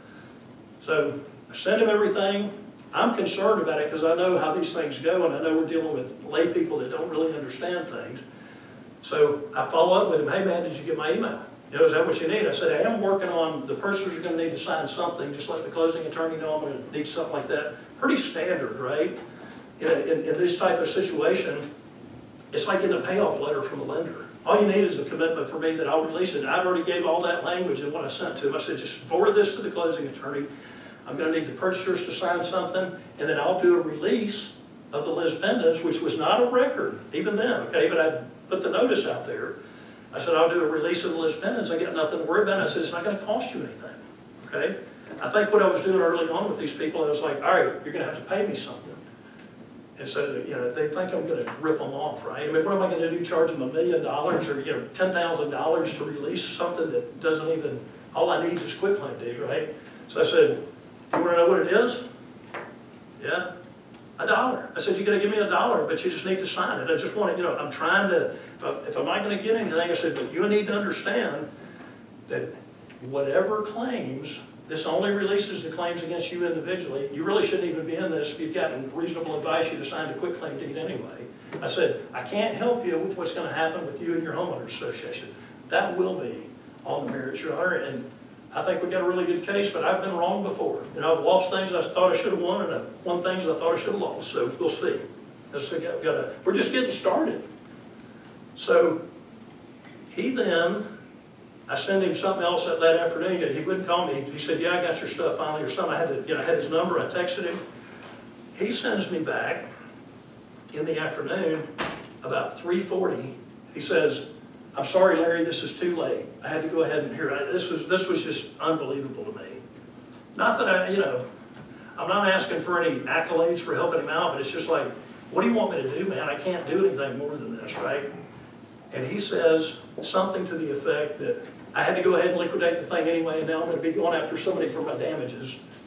So I send him everything. I'm concerned about it because I know how these things go, and I know we're dealing with lay people that don't really understand things. So I follow up with him, hey man, did you get my email? Is that what you need? I said, I am working on, the purchasers are going to need to sign something, just let the closing attorney know I'm going to need something like that. Pretty standard, right? In this type of situation, it's like getting a payoff letter from a lender. All you need is a commitment for me that I'll release it. I already gave all that language in what I sent to him. I said, just forward this to the closing attorney. I'm going to need the purchasers to sign something, and then I'll do a release of the lis pendens, which was not a record, even then, okay? But I put the notice out there. I said, I'll do a release of the lis pendens. I got nothing to worry about. I said, it's not going to cost you anything, okay? I think what I was doing early on with these people, I was like, all right, you're going to have to pay me something. And so, they think I'm going to rip them off, right? I mean, what am I going to do, charge them $1 million or, $10,000 to release something that doesn't even, all I need is quitclaim deed, right? So I said, you want to know what it is? Yeah, $1. I said, you're going to give me $1, but you just need to sign it. I just want to, I'm trying to, if I'm not going to get anything, I said, but you need to understand that whatever claims, this only releases the claims against you individually. You really shouldn't even be in this if you've gotten reasonable advice you to sign a quitclaim deed anyway. I said, I can't help you with what's going to happen with you and your homeowners association. That will be on the merits, Your Honor, and I think we got a really good case, but I've been wrong before. I've lost things I thought I should have won, and I've won things I thought I should have lost. So we'll see. We're just getting started. So he then, I sent him something else that afternoon. He wouldn't call me. He said, yeah, I got your stuff finally, or something. I had to, I had his number. I texted him. He sends me back in the afternoon about 3:40. He says, I'm sorry, Larry, this is too late. I had to go ahead and hear it. This was just unbelievable to me. Not that I'm not asking for any accolades for helping him out, but it's just like, what do you want me to do, man? I can't do anything more than this, right? And he says something to the effect that I had to go ahead and liquidate the thing anyway, and now I'm going to be going after somebody for my damages.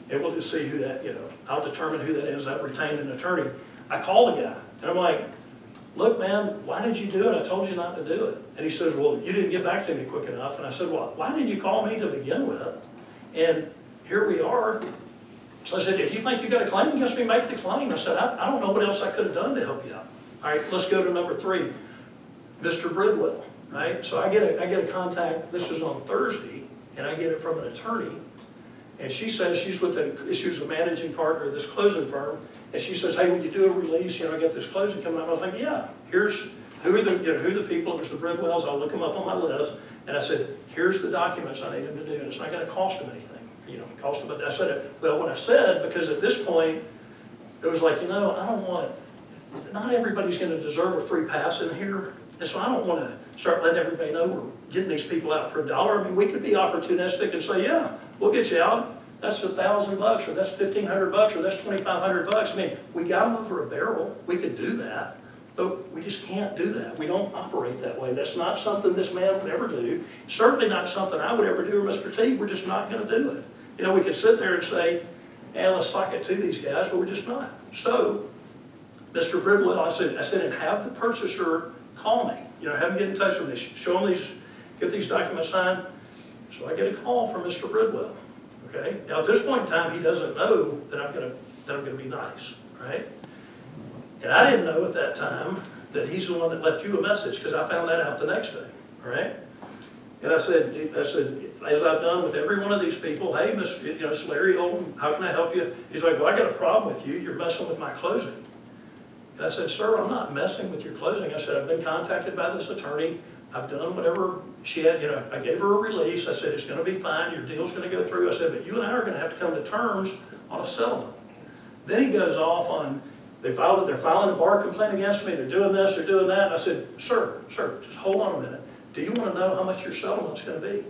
and we'll just see who that, I'll determine who that is. I've retained an attorney. I call the guy, and I'm like, look, man, why did you do it? I told you not to do it. And he says, well, you didn't get back to me quick enough. And I said, well, why didn't you call me to begin with? And here we are. So I said, if you think you got a claim against me, make the claim. I said, I don't know what else I could have done to help you out. All right, let's go to number 3, Mr. Bridwell, right? So I get a contact, this is on Thursday, and I get it from an attorney. And she says she was a managing partner of this closing firm. And she says, hey, when you do a release, I get this closing coming up. I was like, yeah, here's who the people, there's the Bridwells, I'll look them up on my list. And I said, here's the documents I need them to do, and it's not gonna cost them anything. Cost them, I said, well, what I said, because at this point, it was like, I don't want, not everybody's gonna deserve a free pass in here. And so I don't wanna start letting everybody know we're getting these people out for $1. I mean, we could be opportunistic and say, yeah, we'll get you out. That's $1,000, or that's $1,500, or that's $2,500. I mean, we got them over a barrel. We could do that, but we just can't do that. We don't operate that way. That's not something this man would ever do. Certainly not something I would ever do, or Mr. T. We're just not going to do it. We could sit there and say, yeah, let's sock it to these guys, but we're just not. So, Mr. Bridwell, I said, and have the purchaser call me. Have him get in touch with me. Show him these, get these documents signed. So I get a call from Mr. Bridwell. Okay. Now at this point in time, he doesn't know that I'm gonna be nice, right? And I didn't know at that time that he's the one that left you a message, because I found that out the next day, right? And I said, as I've done with every one of these people, hey, Miss Larry Oldham, how can I help you? He's like, well, I got a problem with you. You're messing with my closing. And I said, sir, I'm not messing with your closing. I said, I've been contacted by this attorney. I've done whatever she had, I gave her a release. I said, it's gonna be fine, your deal's gonna go through. I said, but you and I are gonna have to come to terms on a settlement. Then he goes off on, they're filing a bar complaint against me, they're doing this, they're doing that. And I said, sir, just hold on a minute. Do you wanna know how much your settlement's gonna be?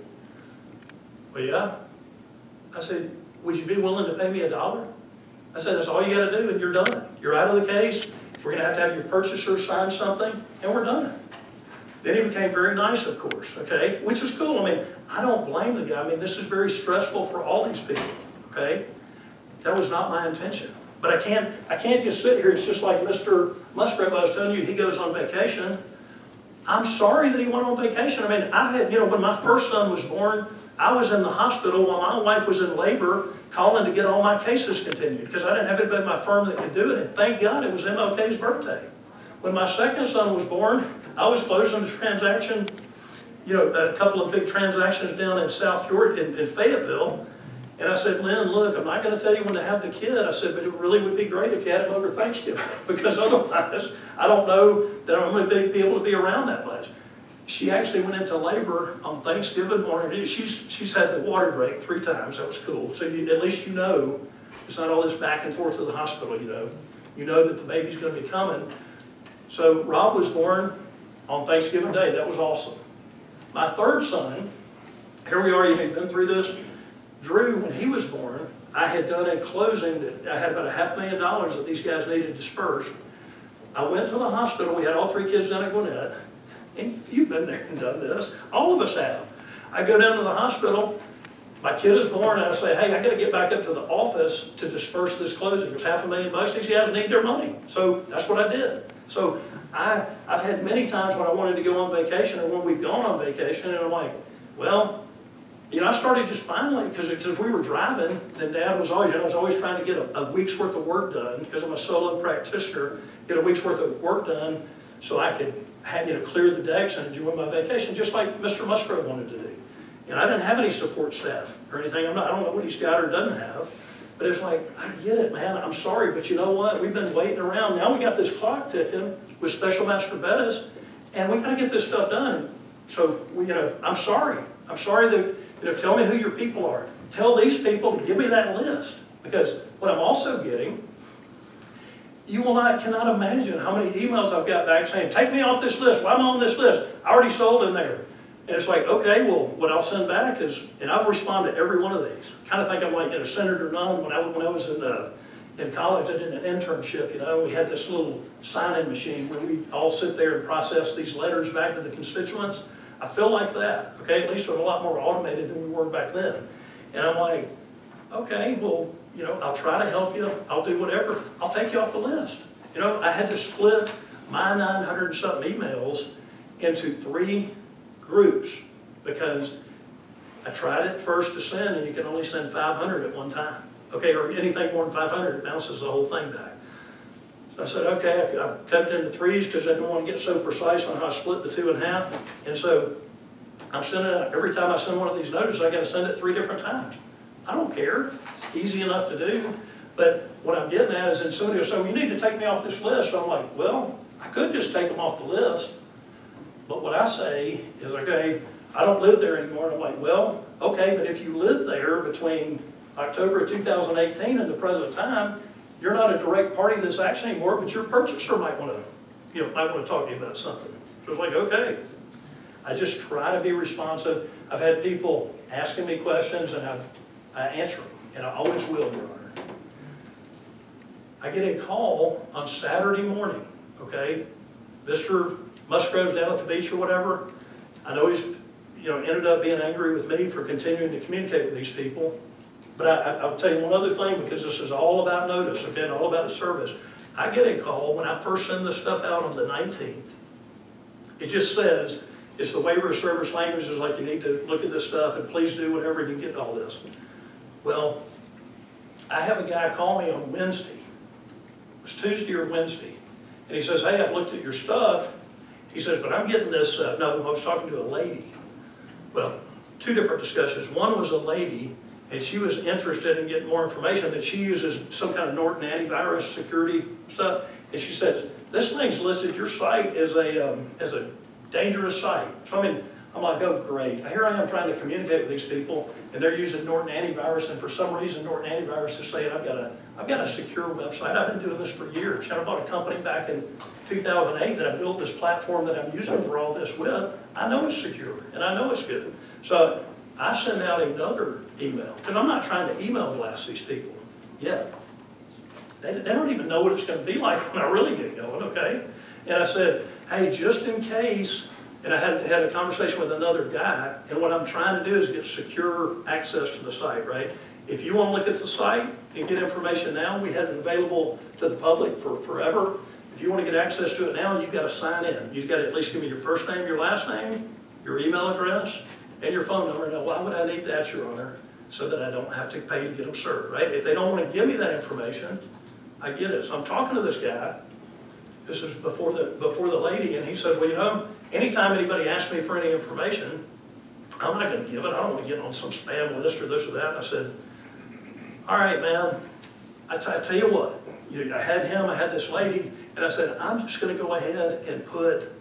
Well, yeah. I said, would you be willing to pay me $1? I said, that's all you gotta do and you're done. You're out of the case. We're gonna have your purchaser sign something and we're done. Then he became very nice, of course, okay? Which is cool. I mean, I don't blame the guy. I mean, this is very stressful for all these people, okay? That was not my intention. But I can't just sit here. It's just like Mr. Musgrave, I was telling you, he goes on vacation. I'm sorry that he went on vacation. I mean, I had, when my first son was born, I was in the hospital while my wife was in labor calling to get all my cases continued because I didn't have anybody in my firm that could do it. And thank God it was MLK's birthday. When my second son was born, I was closing the transaction, a couple of big transactions down in South Georgia, in Fayetteville. And I said, Lynn, look, I'm not going to tell you when to have the kid. I said, but it really would be great if you had him over Thanksgiving because otherwise I don't know that I'm going to be able to be around that much. She actually went into labor on Thanksgiving morning. She's had the water break 3 times. That was cool. So at least it's not all this back and forth to the hospital, You know that the baby's going to be coming. So Rob was born on Thanksgiving Day. That was awesome. My third son, here we are, you've been through this. Drew, when he was born, I had done a closing that I had about $500,000 that these guys needed dispersed. I went to the hospital. We had all 3 kids down at Gwinnett. And you've been there and done this. All of us have. I go down to the hospital. My kid is born, and I say, hey, I got to get back up to the office to disperse this closing. There's $500,000. These guys need their money. So that's what I did. So I've had many times when I wanted to go on vacation or when we've gone on vacation, and I'm like, well, I started just finally, because if we were driving, then Dad was always, I was always trying to get a week's worth of work done, because I'm a solo practitioner, get a week's worth of work done so I could clear the decks and enjoy my vacation, just like Mr. Musgrove wanted to do. And I didn't have any support staff or anything. I don't know what he's got or doesn't have. But it's like, I get it, man. I'm sorry, but you know what? We've been waiting around. Now we got this clock ticking with Special Master Bettis, and we got to get this stuff done. So, I'm sorry. I'm sorry that, tell me who your people are. Tell these people to give me that list. Because what I'm also getting, you cannot imagine how many emails I've got back saying, take me off this list. Why am I on this list? I already sold in there. And it's like, okay, well, what I'll send back is, and I've responded to every one of these. Kind of think I'm like Senator Nunn when I was in college. I did an internship. We had this little sign-in machine where we all sit there and process these letters back to the constituents. I feel like that. Okay, at least we're a lot more automated than we were back then. And I'm like, okay, well, you know, I'll try to help you, I'll do whatever, I'll take you off the list. You know, I had to split my 900 and something emails into 3 groups because I tried it first to send and you can only send 500 at one time. Okay, or anything more than 500, it bounces the whole thing back. So I said, okay, I cut it into 3s because I didn't want to get so precise on how I split the 2 in half. And so I'm sending it, every time I send one of these notices, I got to send it 3 different times. I don't care, it's easy enough to do. But what I'm getting at is, and somebody will say, well, you need to take me off this list. So I'm like, well, I could just take them off the list. But what I say is, okay, I don't live there anymore. And I'm like, well, okay, but if you live there between October of 2018 and the present time, you're not a direct party to this action anymore, but your purchaser might want to, you know, might want to talk to you about something. So it's like, okay. I just try to be responsive. I've had people asking me questions and I answer them, and I always will, Your Honor. I get a call on Saturday morning, okay? Mr. Musgrove's down at the beach or whatever. I know he's, you know, ended up being angry with me for continuing to communicate with these people. But I'll tell you one other thing, because this is all about notice, okay, and all about the service. I get a call when I first send this stuff out on the 19th. It just says, it's the waiver of service language, is like you need to look at this stuff and please do whatever to get all this. Well, I have a guy call me on Wednesday. It was Tuesday or Wednesday. And he says, hey, I've looked at your stuff. He says, but I'm getting this, no, I was talking to a lady. Well, 2 different discussions. One was a lady, and she was interested in getting more information that she uses some kind of Norton antivirus security stuff. And she says, this thing's listed your site as a dangerous site. So I mean, I'm like, oh great. Here I am trying to communicate with these people, and they're using Norton antivirus, and for some reason Norton antivirus is saying I've got a secure website. I've been doing this for years. I bought a company back in 2008 that I built this platform that I'm using for all this with. I know it's secure, and I know it's good. So I send out another email, because I'm not trying to email blast these people yet. They don't even know what it's going to be like when I really get going, okay? And I said, hey, just in case, and I had a conversation with another guy, and what I'm trying to do is get secure access to the site, right? If you want to look at the site and get information now, we have it available to the public for forever. If you want to get access to it now, you've got to sign in. You've got to at least give me your first name, your last name, your email address, and your phone number. Now, why would I need that, Your Honor? So that I don't have to pay to get them served, right? If they don't want to give me that information, I get it. So I'm talking to this guy. This is before the lady, and he says, well, you know, anytime anybody asks me for any information, I'm not going to give it. I don't want to get on some spam list or this or that. And I said, all right, man, I tell you what, I had him, I had this lady, and I said, I'm just going to go ahead and put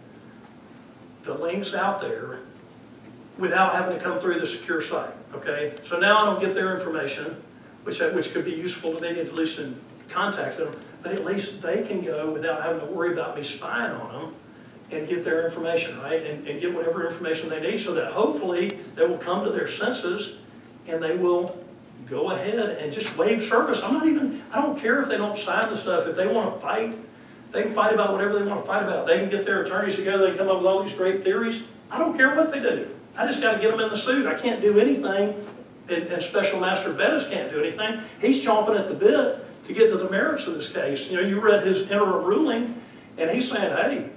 the links out there without having to come through the secure site, okay? So now I don't get their information, which could be useful to me, at least in contacting them, but at least they can go without having to worry about me spying on them and get their information, right? And get whatever information they need, so that hopefully they will come to their senses and they will go ahead and just waive service. I don't care if they don't sign the stuff. If they want to fight, they can fight about whatever they want to fight about. They can get their attorneys together, they can come up with all these great theories. I don't care what they do. I just got to get them in the suit. I can't do anything, and Special Master Bettis can't do anything. He's chomping at the bit to get to the merits of this case. You know, you read his interim ruling, and he's saying, hey,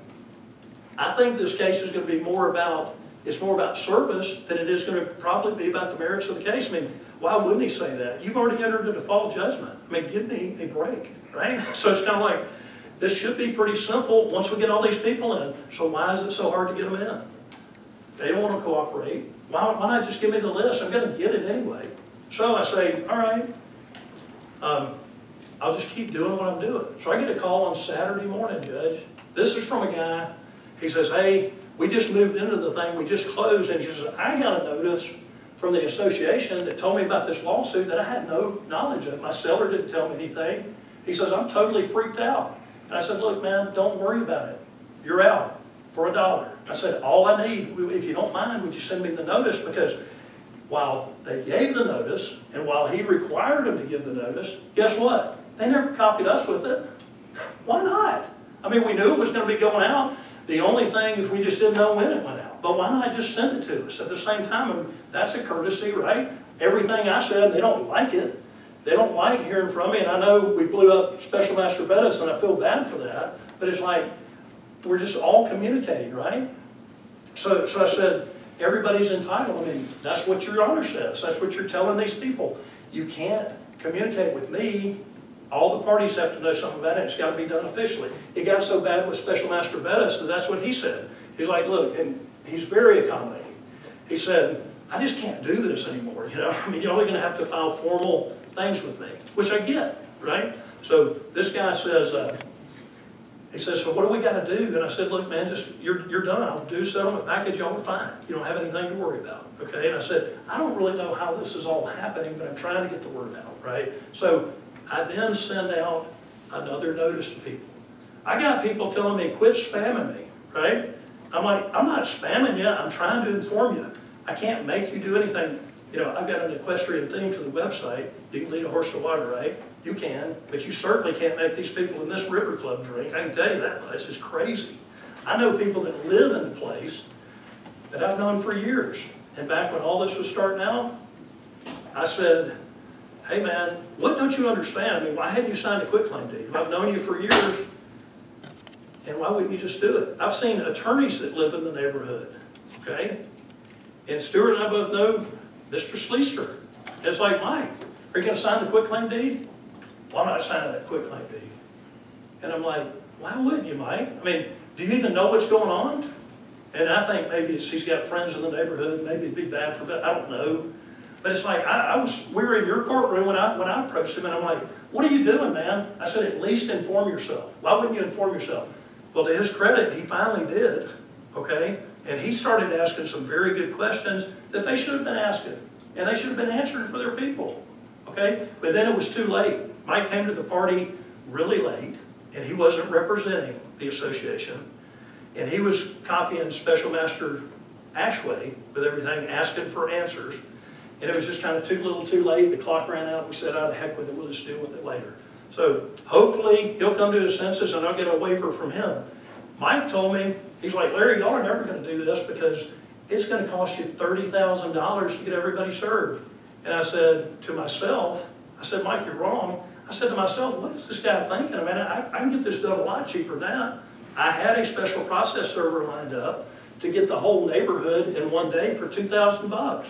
I think this case is going to be more about service than it is going to probably be about the merits of the case. I mean, why wouldn't he say that? You've already entered a default judgment. I mean, give me a break, right? So it's kind of like, this should be pretty simple once we get all these people in. So why is it so hard to get them in? They don't want to cooperate. Why not just give me the list? I'm going to get it anyway. So I say, all right, I'll just keep doing what I'm doing. So I get a call on Saturday morning, Judge. This is from a guy. He says, hey, we just moved into the thing. We just closed. And he says, I got a notice from the association that told me about this lawsuit that I had no knowledge of. My seller didn't tell me anything. He says, I'm totally freaked out. And I said, look, man, don't worry about it. You're out for $1. I said, all I need, if you don't mind, would you send me the notice? Because while they gave the notice, and while he required them to give the notice, guess what? They never copied us with it. Why not? I mean, we knew it was going to be going out. The only thing is we just didn't know when it went out. But why not just send it to us at the same time? And that's a courtesy, right? Everything I said, they don't like it. they don't like hearing from me, and I know we blew up Special Master Bettis, and I feel bad for that, but it's like, we're just all communicating, right? So I said, everybody's entitled. I mean, that's what your honor says. That's what you're telling these people. You can't communicate with me. All the parties have to know something about it. It's got to be done officially. It got so bad with Special Master Bettis that that's what he said. He's like, look, and he's very accommodating. He said, I just can't do this anymore. You know, I mean, you're only going to have to file formal things with me, which I get, right? So this guy says, he says, so what do we got to do? And I said, look, man, just you're done. I'll do settlement package. Y'all are fine. You don't have anything to worry about, okay? And I said, I don't really know how this is all happening, but I'm trying to get the word out, right? So I then send out another notice to people. I got people telling me, quit spamming me, right? I'm like, I'm not spamming you. I'm trying to inform you. I can't make you do anything. You know, I've got an equestrian theme to the website. You can lead a horse to water, right? You can, but you certainly can't make these people in this river club drink. I can tell you that place is crazy. I know people that live in the place that I've known for years. And back when all this was starting out, I said, hey man, what don't you understand? I mean, why hadn't you signed a quitclaim deed? I've known you for years, and why wouldn't you just do it? I've seen attorneys that live in the neighborhood, okay? And Stuart and I both know Mr. Sleester. It's like, Mike, are you going to sign the quitclaim deed? Well, I'm not signing that quitclaim deed. And I'm like, why wouldn't you, Mike? I mean, do you even know what's going on? And I think maybe he's got friends in the neighborhood, maybe it'd be bad for that, I don't know. But it's like, we were in your courtroom when I approached him, and I'm like, what are you doing, man? I said, at least inform yourself. Why wouldn't you inform yourself? Well, to his credit, he finally did, okay? And he started asking some very good questions that they should have been asking, and they should have been answered for their people, okay? But then it was too late. Mike came to the party really late, and he wasn't representing the association, and he was copying Special Master Ashway with everything, asking for answers, and it was just kind of too little too late. The clock ran out. We said, oh, the heck with it, we'll just deal with it later. So hopefully he'll come to his senses and I'll get a waiver from him. Mike told me, he's like, Larry, y'all are never going to do this because it's going to cost you $30,000 to get everybody served. And I said to myself, I said, Mike, you're wrong. I said to myself, what is this guy thinking? I mean, I can get this done a lot cheaper now. I had a special process server lined up to get the whole neighborhood in one day for $2,000.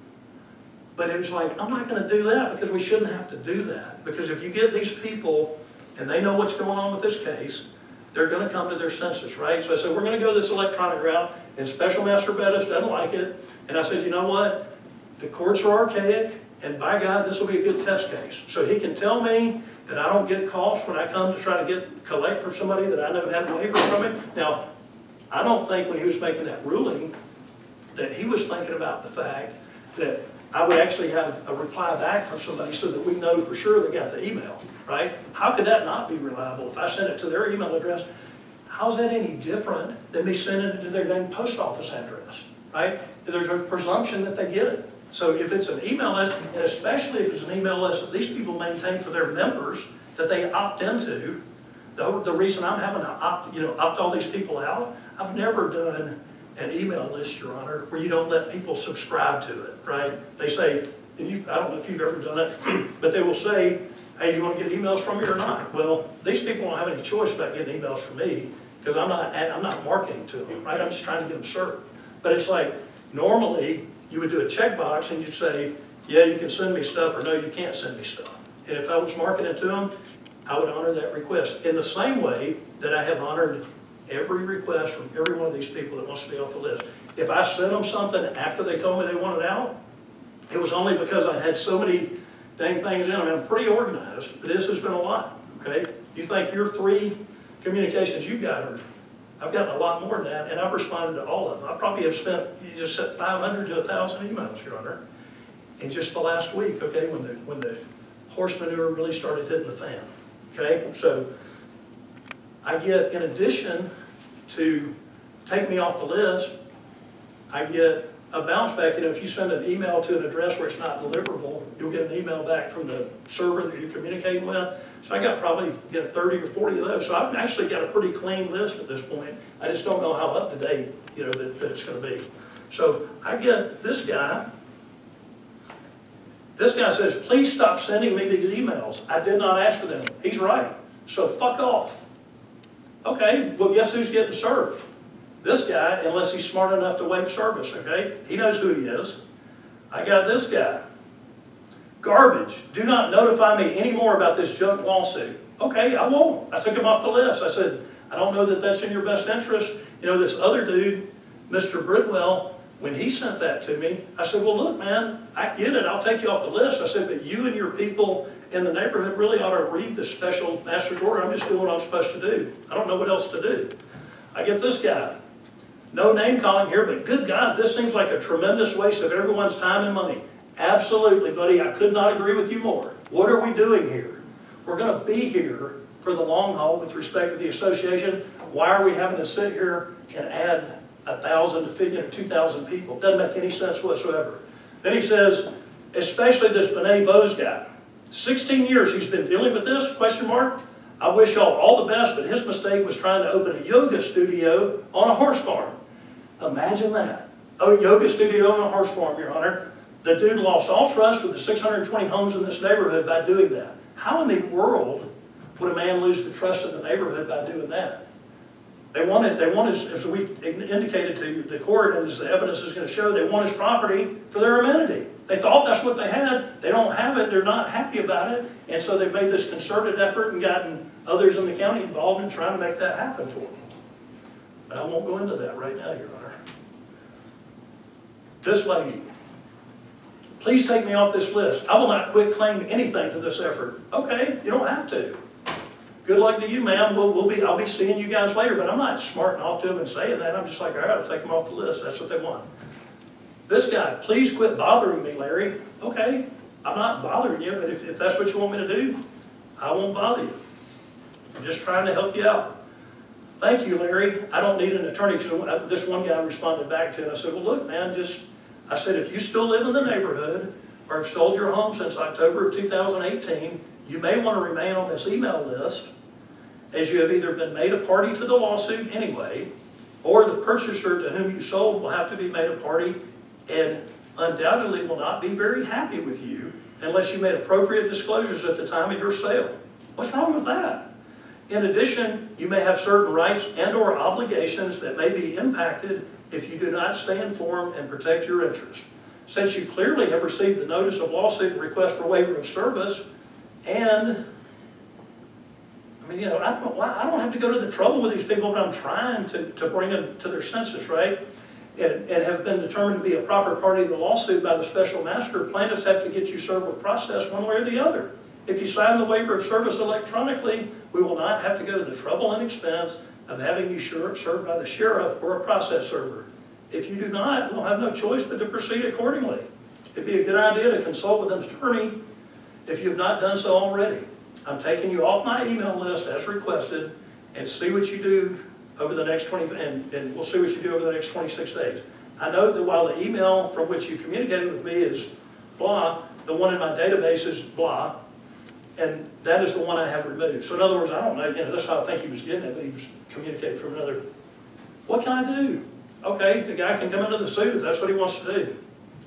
But it was like, I'm not going to do that because we shouldn't have to do that. Because if you get these people and they know what's going on with this case, they're going to come to their senses, right? So I said, we're going to go this electronic route, and Special Master Bettis doesn't like it. And I said, you know what? The courts are archaic, and by God, this will be a good test case. So he can tell me that I don't get calls when I come to try to collect from somebody that I know had a waiver from it. Now, I don't think when he was making that ruling that he was thinking about the fact that I would actually have a reply back from somebody so that we know for sure they got the email, right? How could that not be reliable? If I send it to their email address, how's that any different than me sending it to their dang post office address, right? There's a presumption that they get it. So if it's an email list, and especially if it's an email list that these people maintain for their members that they opt into, the reason I'm having to opt all these people out, I've never done an email list, Your Honor, where you don't let people subscribe to it, right? They say, and I don't know if you've ever done it, but they will say, hey, do you want to get emails from me or not? Well, these people don't have any choice about getting emails from me because I'm not marketing to them, right? I'm just trying to get them served. But it's like, normally, you would do a checkbox and you'd say, yeah, you can send me stuff, or no, you can't send me stuff. And if I was marketing to them, I would honor that request. In the same way that I have honored every request from every one of these people that wants to be off the list. If I sent them something after they told me they wanted out, it was only because I had so many dang things in. I mean, I'm pretty organized, but this has been a lot, okay? You think your 3 communications you got I've gotten a lot more than that, and I've responded to all of them. I probably have sent 500 to 1,000 emails, Your Honor, in just the last week, okay, when the horse manure really started hitting the fan, okay? So I get, in addition to take me off the list, I get a bounce back. You know, if you send an email to an address where it's not deliverable, you'll get an email back from the server that you're communicating with. So I got probably 30 or 40 of those. So I've actually got a pretty clean list at this point. I just don't know how up to date, that it's going to be. So I get this guy, This guy says, please stop sending me these emails. I did not ask for them. He's right. So fuck off. Okay, well, guess who's getting served? This guy, unless he's smart enough to waive service, okay? He knows who he is. I got this guy. Garbage. Do not notify me anymore about this junk lawsuit. Okay, I won't. I took him off the list. I said, I don't know that that's in your best interest. You know, this other dude, Mr. Bridwell, when he sent that to me, I said, well, look, man, I get it. I'll take you off the list. I said, but you and your people in the neighborhood really ought to read the special master's order. I'm just doing what I'm supposed to do. I don't know what else to do. I get this guy. No name calling here, but good God, this seems like a tremendous waste of everyone's time and money. Absolutely, buddy. I could not agree with you more. What are we doing here? We're going to be here for the long haul with respect to the association. Why are we having to sit here and add 1,000 to 2,000 people? Doesn't make any sense whatsoever. Then he says, especially this Benet Bose guy. 16 years he's been dealing with this, question mark. I wish y'all all the best, but his mistake was trying to open a yoga studio on a horse farm. Imagine that. Oh, yoga studio on a horse farm, Your Honor. The dude lost all trust with the 620 homes in this neighborhood by doing that. How in the world would a man lose the trust of the neighborhood by doing that? They wanted, as we indicated to the court, and as the evidence is going to show, they want his property for their amenity. They thought that's what they had. They don't have it. They're not happy about it. And so they've made this concerted effort and gotten others in the county involved in trying to make that happen for them. But I won't go into that right now, Your Honor. This lady, please take me off this list. I will not quit claiming anything to this effort. Okay, you don't have to. Good luck to you, ma'am. I'll be seeing you guys later, but I'm not smarting off to them and saying that. I'm just like, all right, I'll take them off the list. That's what they want. This guy, please quit bothering me, Larry. Okay, I'm not bothering you, but if that's what you want me to do, I won't bother you. I'm just trying to help you out. Thank you, Larry. I don't need an attorney, because this one guy responded back to it. I said, well, look, man, I said, if you still live in the neighborhood or have sold your home since October of 2018, you may want to remain on this email list, as you have either been made a party to the lawsuit anyway, or the purchaser to whom you sold will have to be made a party and undoubtedly will not be very happy with you unless you made appropriate disclosures at the time of your sale. What's wrong with that? In addition, you may have certain rights and or obligations that may be impacted if you do not stay informed and protect your interests. Since you clearly have received the notice of lawsuit and request for waiver of service, and I mean, you know, I don't have to go to the trouble with these people, but I'm trying to bring them to their senses, right? And have been determined to be a proper party to the lawsuit by the special master. Plaintiffs have to get you served with process one way or the other. If you sign the waiver of service electronically, we will not have to go to the trouble and expense of having you served by the sheriff or a process server. If you do not, we'll have no choice but to proceed accordingly. It'd be a good idea to consult with an attorney if you've not done so already. I'm taking you off my email list as requested, and see what you do over the next and we'll see what you do over the next 26 days. I know that while the email from which you communicated with me is blah, the one in my database is blah, and that is the one I have removed. So in other words, I don't know, you know, that's how I think he was getting it, but he was communicating from another. What can I do? Okay, the guy can come into the suit if that's what he wants to do.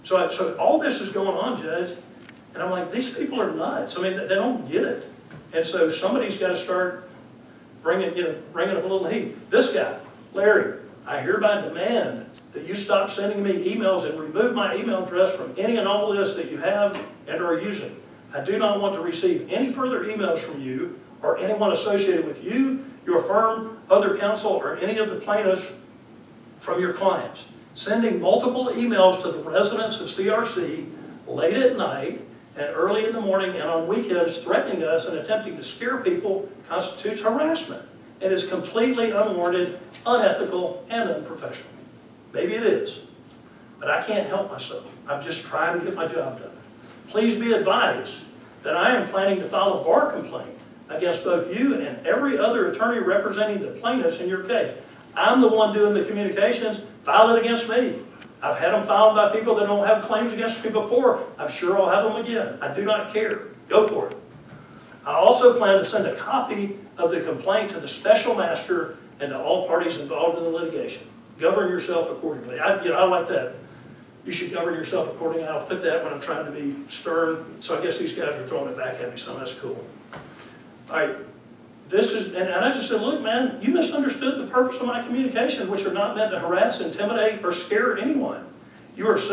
So all this is going on, Judge, and I'm like, these people are nuts. I mean, they don't get it. And so somebody's got to start bringing up a little heat. This guy, Larry, I hereby demand that you stop sending me emails and remove my email address from any and all lists that you have and are using. I do not want to receive any further emails from you or anyone associated with you, your firm, other counsel, or any of the plaintiffs from your clients. Sending multiple emails to the residents of CRC late at night and early in the morning and on weekends threatening us and attempting to scare people constitutes harassment. It is completely unwarranted, unethical, and unprofessional. Maybe it is, but I can't help myself. I'm just trying to get my job done. Please be advised that I am planning to file a bar complaint against both you and every other attorney representing the plaintiffs in your case. I'm the one doing the communications. File it against me. I've had them filed by people that don't have claims against me before. I'm sure I'll have them again. I do not care. Go for it. I also plan to send a copy of the complaint to the special master and to all parties involved in the litigation. Govern yourself accordingly. I like that. you should govern yourself accordingly. I'll put that when I'm trying to be stern. So I guess these guys are throwing it back at me, so that's cool. All right, this is, and I just said, look, man, you misunderstood the purpose of my communication, which are not meant to harass, intimidate, or scare anyone. You are a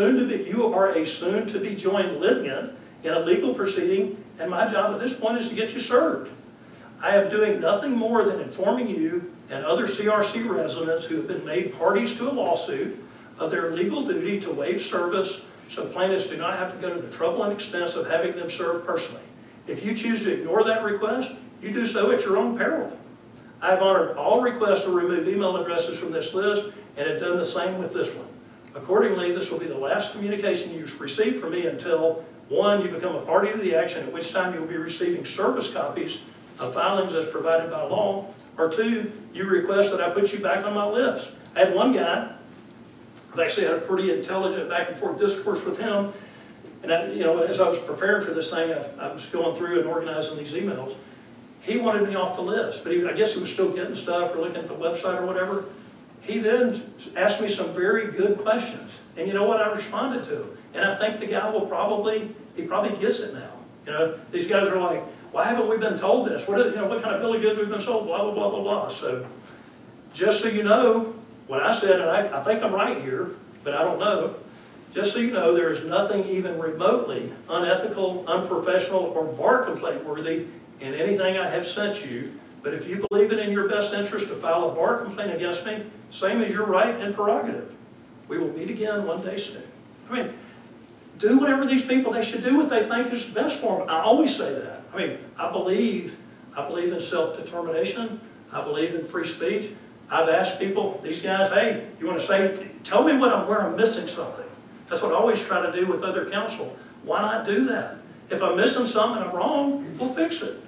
soon to be joined litigant in a legal proceeding, and my job at this point is to get you served. I am doing nothing more than informing you and other CRC residents who have been made parties to a lawsuit of their legal duty to waive service, so plaintiffs do not have to go to the trouble and expense of having them served personally. If you choose to ignore that request, you do so at your own peril. I have honored all requests to remove email addresses from this list and have done the same with this one. Accordingly, this will be the last communication you receive from me until, 1, you become a party to the action, at which time you will be receiving service copies of filings as provided by law, or 2, you request that I put you back on my list. I had one guy, I've actually had a pretty intelligent back and forth discourse with him, and as I was preparing for this thing, I was going through and organizing these emails. He wanted me off the list, but I guess he was still getting stuff or looking at the website or whatever. He then asked me some very good questions, and you know what, I responded to him. And I think the guy he probably gets it now. These guys are like, why haven't we been told this? What kind of bill of goods we've been sold, blah, blah, blah, blah, blah. So just so you know, what I said, and I think I'm right here, but I don't know, just so you know, there is nothing even remotely unethical, unprofessional, or bar complaint worthy in anything I have sent you. But if you believe it in your best interest to file a bar complaint against me, same as your right and prerogative. We will meet again one day soon. I mean, do whatever these people, they should do what they think is best for them. I always say that. I mean, I believe in self-determination. I believe in free speech. I've asked people, these guys, hey, you want to say, tell me where I'm missing something. That's what I always try to do with other counsel. Why not do that? If I'm missing something and I'm wrong, we'll fix it.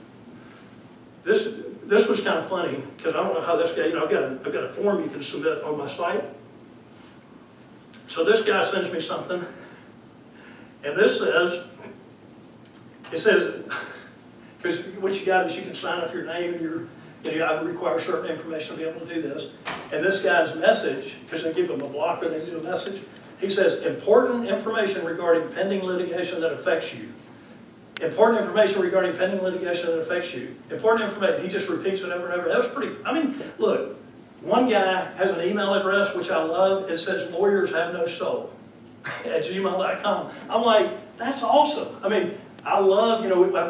This was kind of funny, because I don't know how this guy, I've got a form you can submit on my site. So this guy sends me something, and this says, because what you got is you can sign up your name and I require certain information to be able to do this. And this guy's message, because they give him a block or they do a message, he says, important information regarding pending litigation that affects you. Important information regarding pending litigation that affects you. Important information, he just repeats it over and over. That was pretty, look, one guy has an email address, which I love. It says, lawyers have no soul at gmail.com. I'm like, that's awesome. I love,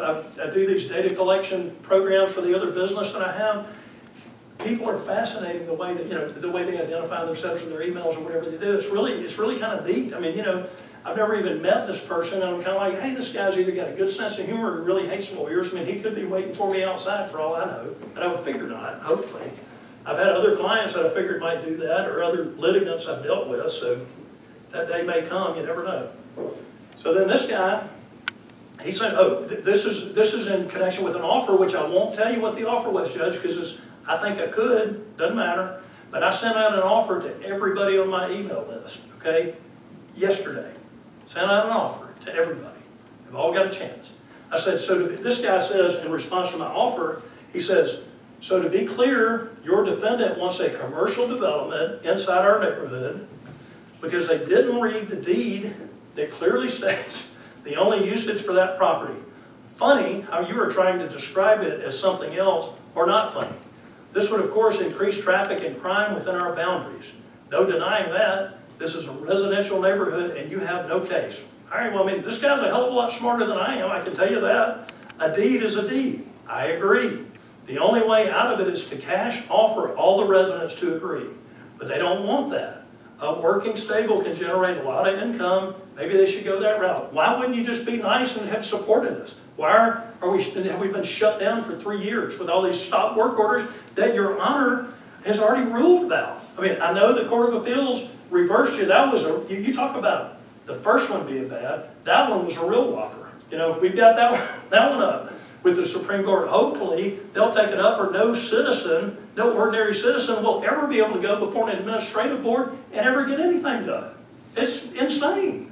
I do these data collection programs for the other business that I have. People are fascinating the way that, the way they identify themselves in their emails or whatever they do. It's really kind of neat. I've never even met this person, and I'm kind of like, hey, this guy's either got a good sense of humor or really hates lawyers. He could be waiting for me outside for all I know, but I would figure not, hopefully. I've had other clients that I figured might do that, or other litigants I've dealt with, so that day may come, you never know. So then this guy, he said, oh, this is in connection with an offer, which I won't tell you what the offer was, Judge, because I think I could, doesn't matter. But I sent out an offer to everybody on my email list, okay, yesterday. Sent out an offer to everybody. They've all got a chance. I said, this guy says, in response to my offer, he says, so to be clear, your defendant wants a commercial development inside our neighborhood because they didn't read the deed that clearly states the only usage for that property. Funny how you are trying to describe it as something else, or not funny. This would, of course, increase traffic and crime within our boundaries. No denying that. This is a residential neighborhood, and you have no case. All right, well, this guy's a hell of a lot smarter than I am, I can tell you that. A deed is a deed. I agree. The only way out of it is to cash offer all the residents to agree. But they don't want that. A working stable can generate a lot of income. Maybe they should go that route. Why wouldn't you just be nice and have supported us? Why have we been shut down for 3 years with all these stop work orders that Your Honor has already ruled about? I know the Court of Appeals reversed you. That was you talk about the first one being bad. That one was a real whopper. We've got that one up with the Supreme Court. Hopefully, they'll take it up, or no ordinary citizen will ever be able to go before an administrative board and ever get anything done. It's insane.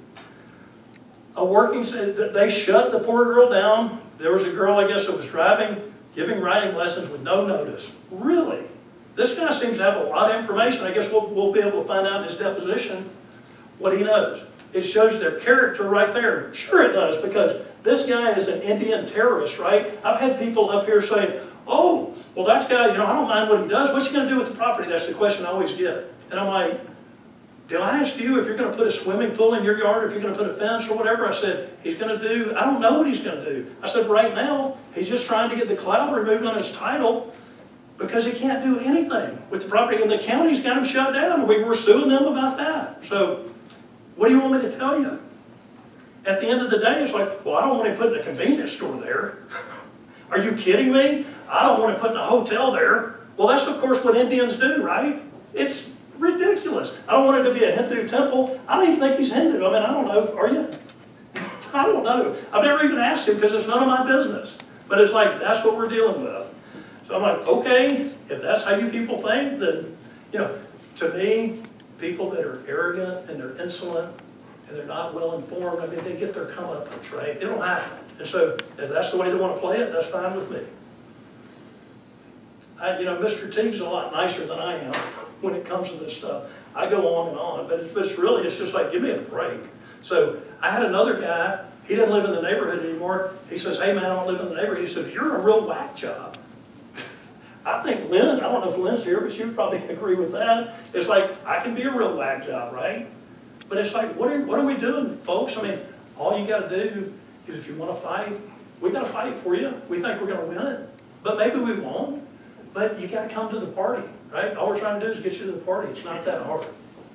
They shut the poor girl down. There was a girl, I guess, that was giving writing lessons with no notice. Really? This guy seems to have a lot of information. I guess we'll be able to find out in his deposition what he knows. it shows their character right there. Sure it does, because this guy is an Indian terrorist, right? I've had people up here say, oh, well, that guy, you know, I don't mind what he does. What's he going to do with the property? That's the question I always get. And I'm like, did I ask you if you're going to put a swimming pool in your yard, or if you're going to put a fence or whatever? I said, he's going to do, I don't know what he's going to do. I said, right now, he's just trying to get the cloud removed on his title because he can't do anything with the property. And the county's got him shut down, and we were suing them about that. So what do you want me to tell you? At the end of the day, it's like, well, I don't want him putting a convenience store there. Are you kidding me? I don't want him putting a hotel there. Well, that's of course what Indians do, right? It's ridiculous. I don't want it to be a Hindu temple. I don't even think he's Hindu. I mean, I don't know. Are you? I don't know. I've never even asked him because it's none of my business. But it's like, that's what we're dealing with. So I'm like, okay, if that's how you people think, then, you know, to me, people that are arrogant and they're insolent and they're not well informed, I mean, they get their comeuppance, right? It'll happen. And so if that's the way they want to play it, that's fine with me. You know, Mr. Teague's a lot nicer than I am when it comes to this stuff. I go on and on, but it's really, it's just like, give me a break. So I had another guy, he didn't live in the neighborhood anymore. He says, hey man, I don't live in the neighborhood. He says, you're a real whack job. I think Lynn, I don't know if Lynn's here, but she would probably agree with that. It's like, I can be a real whack job, right? But it's like, what are we doing, folks? I mean, all you got to do is if you want to fight, we got to fight for you. We think we're going to win it, but maybe we won't. But you got to come to the party, right? All we're trying to do is get you to the party. It's not that hard.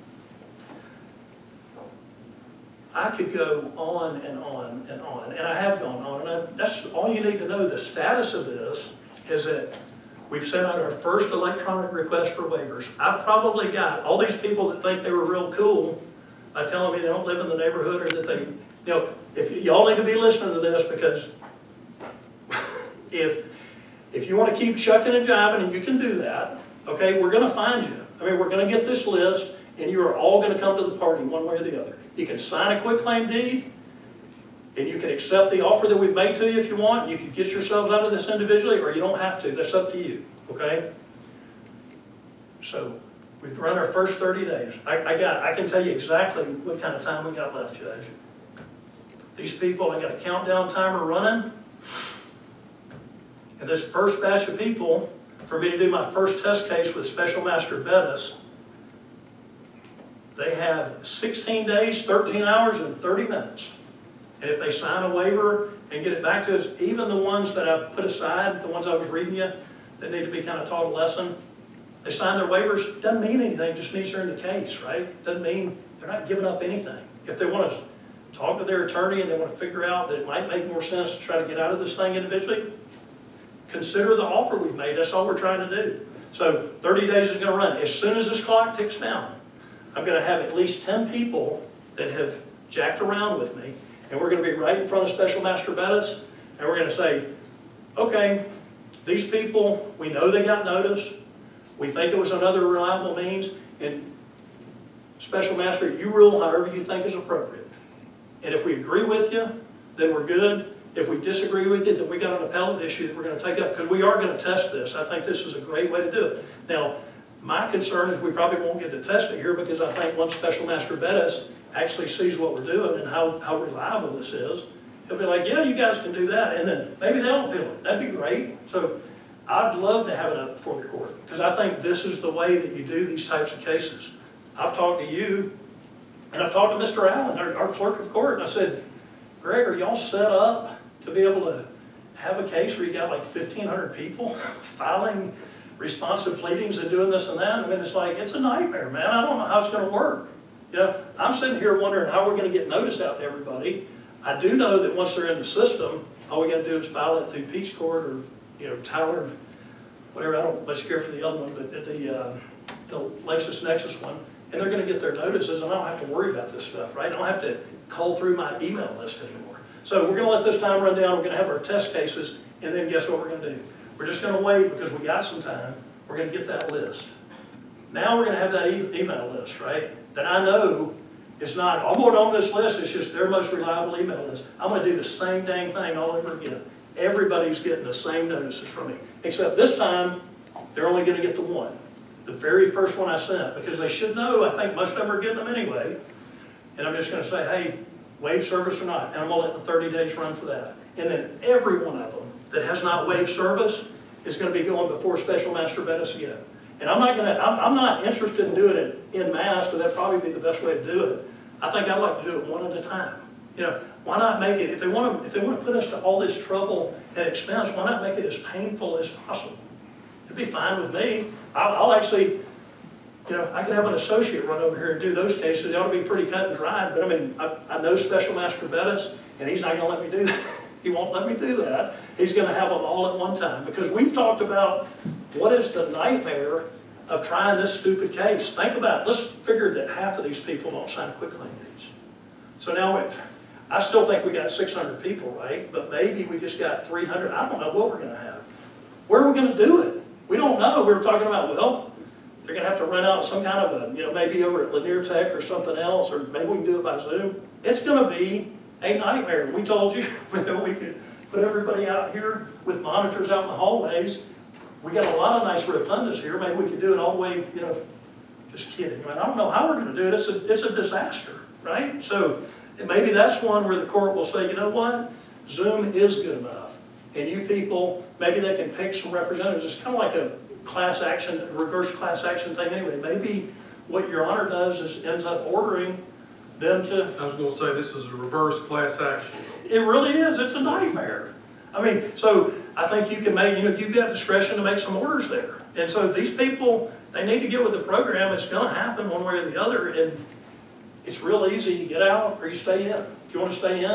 I could go on and on and on, and I have gone on. And that's all you need to know. The status of this is that we've sent out our first electronic request for waivers. I've probably got all these people that think they were real cool by telling me they don't live in the neighborhood, or that they, you know, if y'all need to be listening to this, because if you want to keep shucking and jiving, and you can do that, okay, we're going to find you. I mean, we're going to get this list, and you are all going to come to the party one way or the other. You can sign a quitclaim deed, and you can accept the offer that we've made to you if you want. You can get yourselves out of this individually, or you don't have to. That's up to you, okay? So we've run our first 30 days. I can tell you exactly what kind of time we got left, Judge. These people, I got a countdown timer running. And this first batch of people, for me to do my first test case with Special Master Bettis, they have 16 days, 13 hours, and 30 minutes. And if they sign a waiver and get it back to us, even the ones that I put aside, the ones I was reading you, that need to be kind of taught a lesson, they sign their waivers, doesn't mean anything, just means they're in the case, right? Doesn't mean they're not giving up anything. If they want to talk to their attorney and they want to figure out that it might make more sense to try to get out of this thing individually, consider the offer we've made. That's all we're trying to do. So 30 days is going to run. As soon as this clock ticks down, I'm going to have at least 10 people that have jacked around with me, and we're going to be right in front of Special Master Bettis, and we're going to say, okay, these people, we know they got notice. We think it was another reliable means, and Special Master, you rule however you think is appropriate. And if we agree with you, then we're good. If we disagree with you, then we got an appellate issue that we're going to take up, because we are going to test this. I think this is a great way to do it. Now, my concern is we probably won't get to test it here, because I think once Special Master Bettis actually sees what we're doing and how reliable this is, he'll be like, yeah, you guys can do that. And then maybe they'll appeal it. That'd be great. So I'd love to have it up before the court, because I think this is the way that you do these types of cases. I've talked to you, and I've talked to Mr. Allen, our clerk of court, and I said, Greg, are y'all set up to be able to have a case where you got like 1,500 people filing responsive pleadings and doing this and that? I mean, it's like, it's a nightmare, man. I don't know how it's going to work. You know, I'm sitting here wondering how we're going to get notice out to everybody. I do know that once they're in the system, all we got to do is file it through Peach Court, or, you know, Tyler, whatever. I don't much care for the other one, but the LexisNexis one, and they're going to get their notices, and I don't have to worry about this stuff, right? I don't have to cull through my email list anymore. So we're going to let this time run down. We're going to have our test cases, and then guess what we're going to do? We're just going to wait, because we got some time. We're going to get that list. Now we're going to have that email list, right? That I know it's not, I'm going on this list, it's just their most reliable email list. I'm going to do the same dang thing all over again. Everybody's getting the same notices from me. Except this time, they're only going to get the one. The very first one I sent, because they should know, I think most of them are getting them anyway. and I'm just gonna say, hey, waive service or not, and I'm gonna let the 30 days run for that. And then every one of them that has not waived service is gonna be going before Special Master Bettis again. And I'm not interested in doing it en masse, but that'd probably be the best way to do it. I think I'd like to do it one at a time. You know, why not make it, if they want to put us to all this trouble and expense, why not make it as painful as possible? It'd be fine with me. I'll actually, you know, I could have an associate run over here and do those cases. They ought to be pretty cut and dried, but I mean, I know Special Master Bettis, and he's not gonna let me do that. He won't let me do that. He's gonna have them all at one time, because we've talked about what is the nightmare of trying this stupid case. Think about it. Let's figure that half of these people don't sign quitclaim deeds. So now, I still think we got 600 people, right? But maybe we just got 300. I don't know what we're gonna have. Where are we gonna do it? We don't know. We were talking about, well, they're gonna have to rent out some kind of a, you know, maybe over at Lanier Tech or something else, or maybe we can do it by Zoom. It's gonna be a nightmare. We told you that we could put everybody out here with monitors out in the hallways. We got a lot of nice rotundas here. Maybe we could do it all the way, you know, just kidding. I mean, I don't know how we're gonna do it. It's a disaster, right? So maybe that's one where the court will say, you know what? Zoom is good enough. And you people, maybe they can pick some representatives. It's kind of like a class action, reverse class action thing anyway. Maybe what Your Honor does is ends up ordering them to. I was going to say this is a reverse class action. It really is. It's a nightmare. I mean, so I think you can make, you know, you've got discretion to make some orders there. And so these people, they need to get with the program. It's going to happen one way or the other. And it's real easy. You get out or you stay in. If you want to stay in,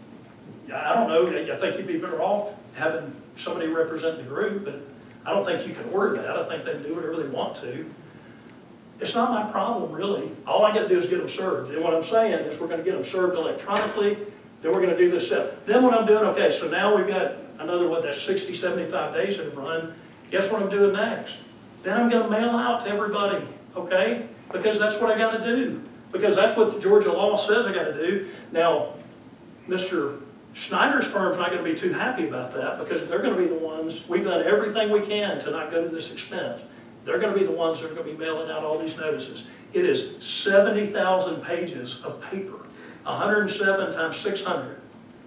I don't know. I think you'd be better off having somebody represent the group, but I don't think you can order that. I think they can do whatever they want to. It's not my problem, really. All I got to do is get them served. And what I'm saying is we're going to get them served electronically. Then we're going to do this step. Then what I'm doing, okay, so now we've got another, what, that's 60, 75 days that have run. Guess what I'm doing next? Then I'm going to mail out to everybody, okay? Because that's what I got to do. Because that's what the Georgia law says I got to do. Now, Mr. Schneider's firm's not going to be too happy about that, because they're going to be the ones, we've done everything we can to not go to this expense. They're going to be the ones that are going to be mailing out all these notices. It is 70,000 pages of paper, 107 times 600.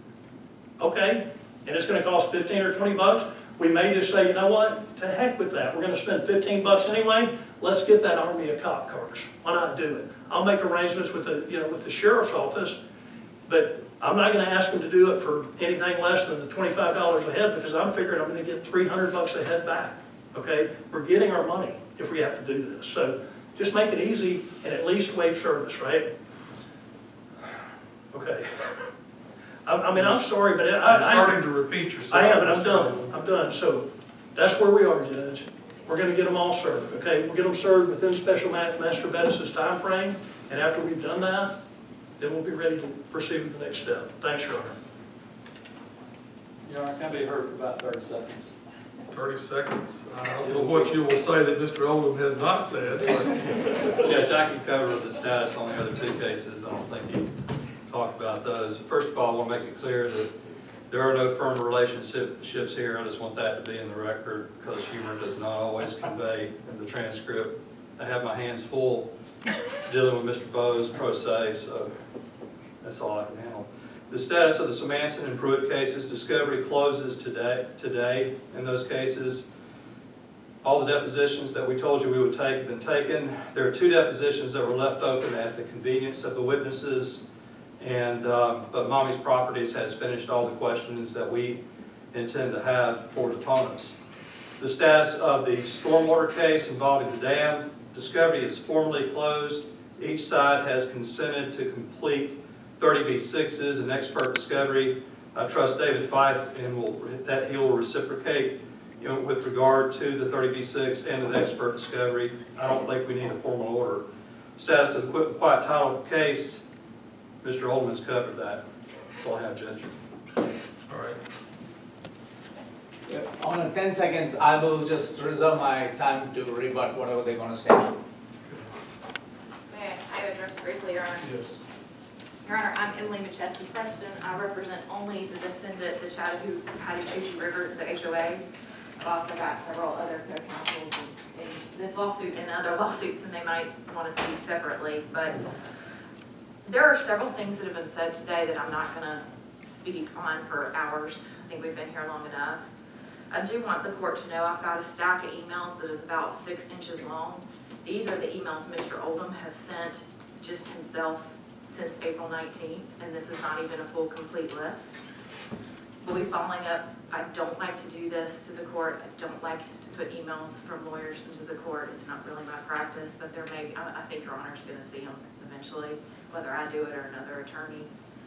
Okay? And it's going to cost 15 or 20 bucks. We may just say, you know what? To heck with that. We're going to spend 15 bucks anyway. Let's get that army of cop cars. Why not do it? I'll make arrangements with the, you know, with the sheriff's office, but I'm not going to ask them to do it for anything less than the $25 a head, because I'm figuring I'm going to get 300 bucks a head back. Okay? We're getting our money if we have to do this. So just make it easy and at least waive service, right? Okay. I mean, I'm sorry, but You're starting to repeat yourself. I am, and I'm done. I'm done. So that's where we are, Judge. We're going to get them all served, okay? We'll get them served within Special Master Bettis' time frame, and after we've done that, then we'll be ready to proceed with the next step. Thanks, Your Honor. Your Honor, can I be heard for about 30 seconds? 30 seconds. I don't know what you will say that Mr. Oldham has not said. Judge, I can cover the status on the other two cases. I don't think you talked about those. First of all, I want to make it clear that there are no firm relationships here. I just want that to be in the record, because humor does not always convey in the transcript. I have my hands full dealing with Mr. Bose pro se, so that's all I can handle. The status of the Samanson and Pruitt cases, discovery closes today in those cases. All the depositions that we told you we would take have been taken. There are 2 depositions that were left open at the convenience of the witnesses, and but Mommy's Properties has finished all the questions that we intend to have for Detonas. The status of the stormwater case involving the dam, discovery is formally closed. Each side has consented to complete 30B6s and expert discovery. I trust David Fife and that he will reciprocate, you know, with regard to the 30B6 and the expert discovery. I don't think we need a formal order. Status of the quick and quiet title case, Mr. Oldham has covered that. That's all I have, Judge. All right. Yeah, on 10 seconds, I will just reserve my time to rebut whatever they're going to say. May I address briefly, Your Honor? Yes. Your Honor, I'm Emily McChesney Preston. I represent only the defendant, the Chattahoochee River, the HOA. I've also got several other co-counsels in this lawsuit and other lawsuits, and they might want to speak separately. But There are several things that have been said today that I'm not gonna speak on for hours. I think we've been here long enough. I do want the court to know I've got a stack of emails that is about 6 inches long. These are the emails Mr. Oldham has sent just himself since April 19th, and this is not even a full complete list. We'll be following up. I don't like to do this to the court. I don't like to put emails from lawyers into the court. It's not really my practice, but there may, I think Your Honor's gonna see them eventually, whether I do it or another attorney.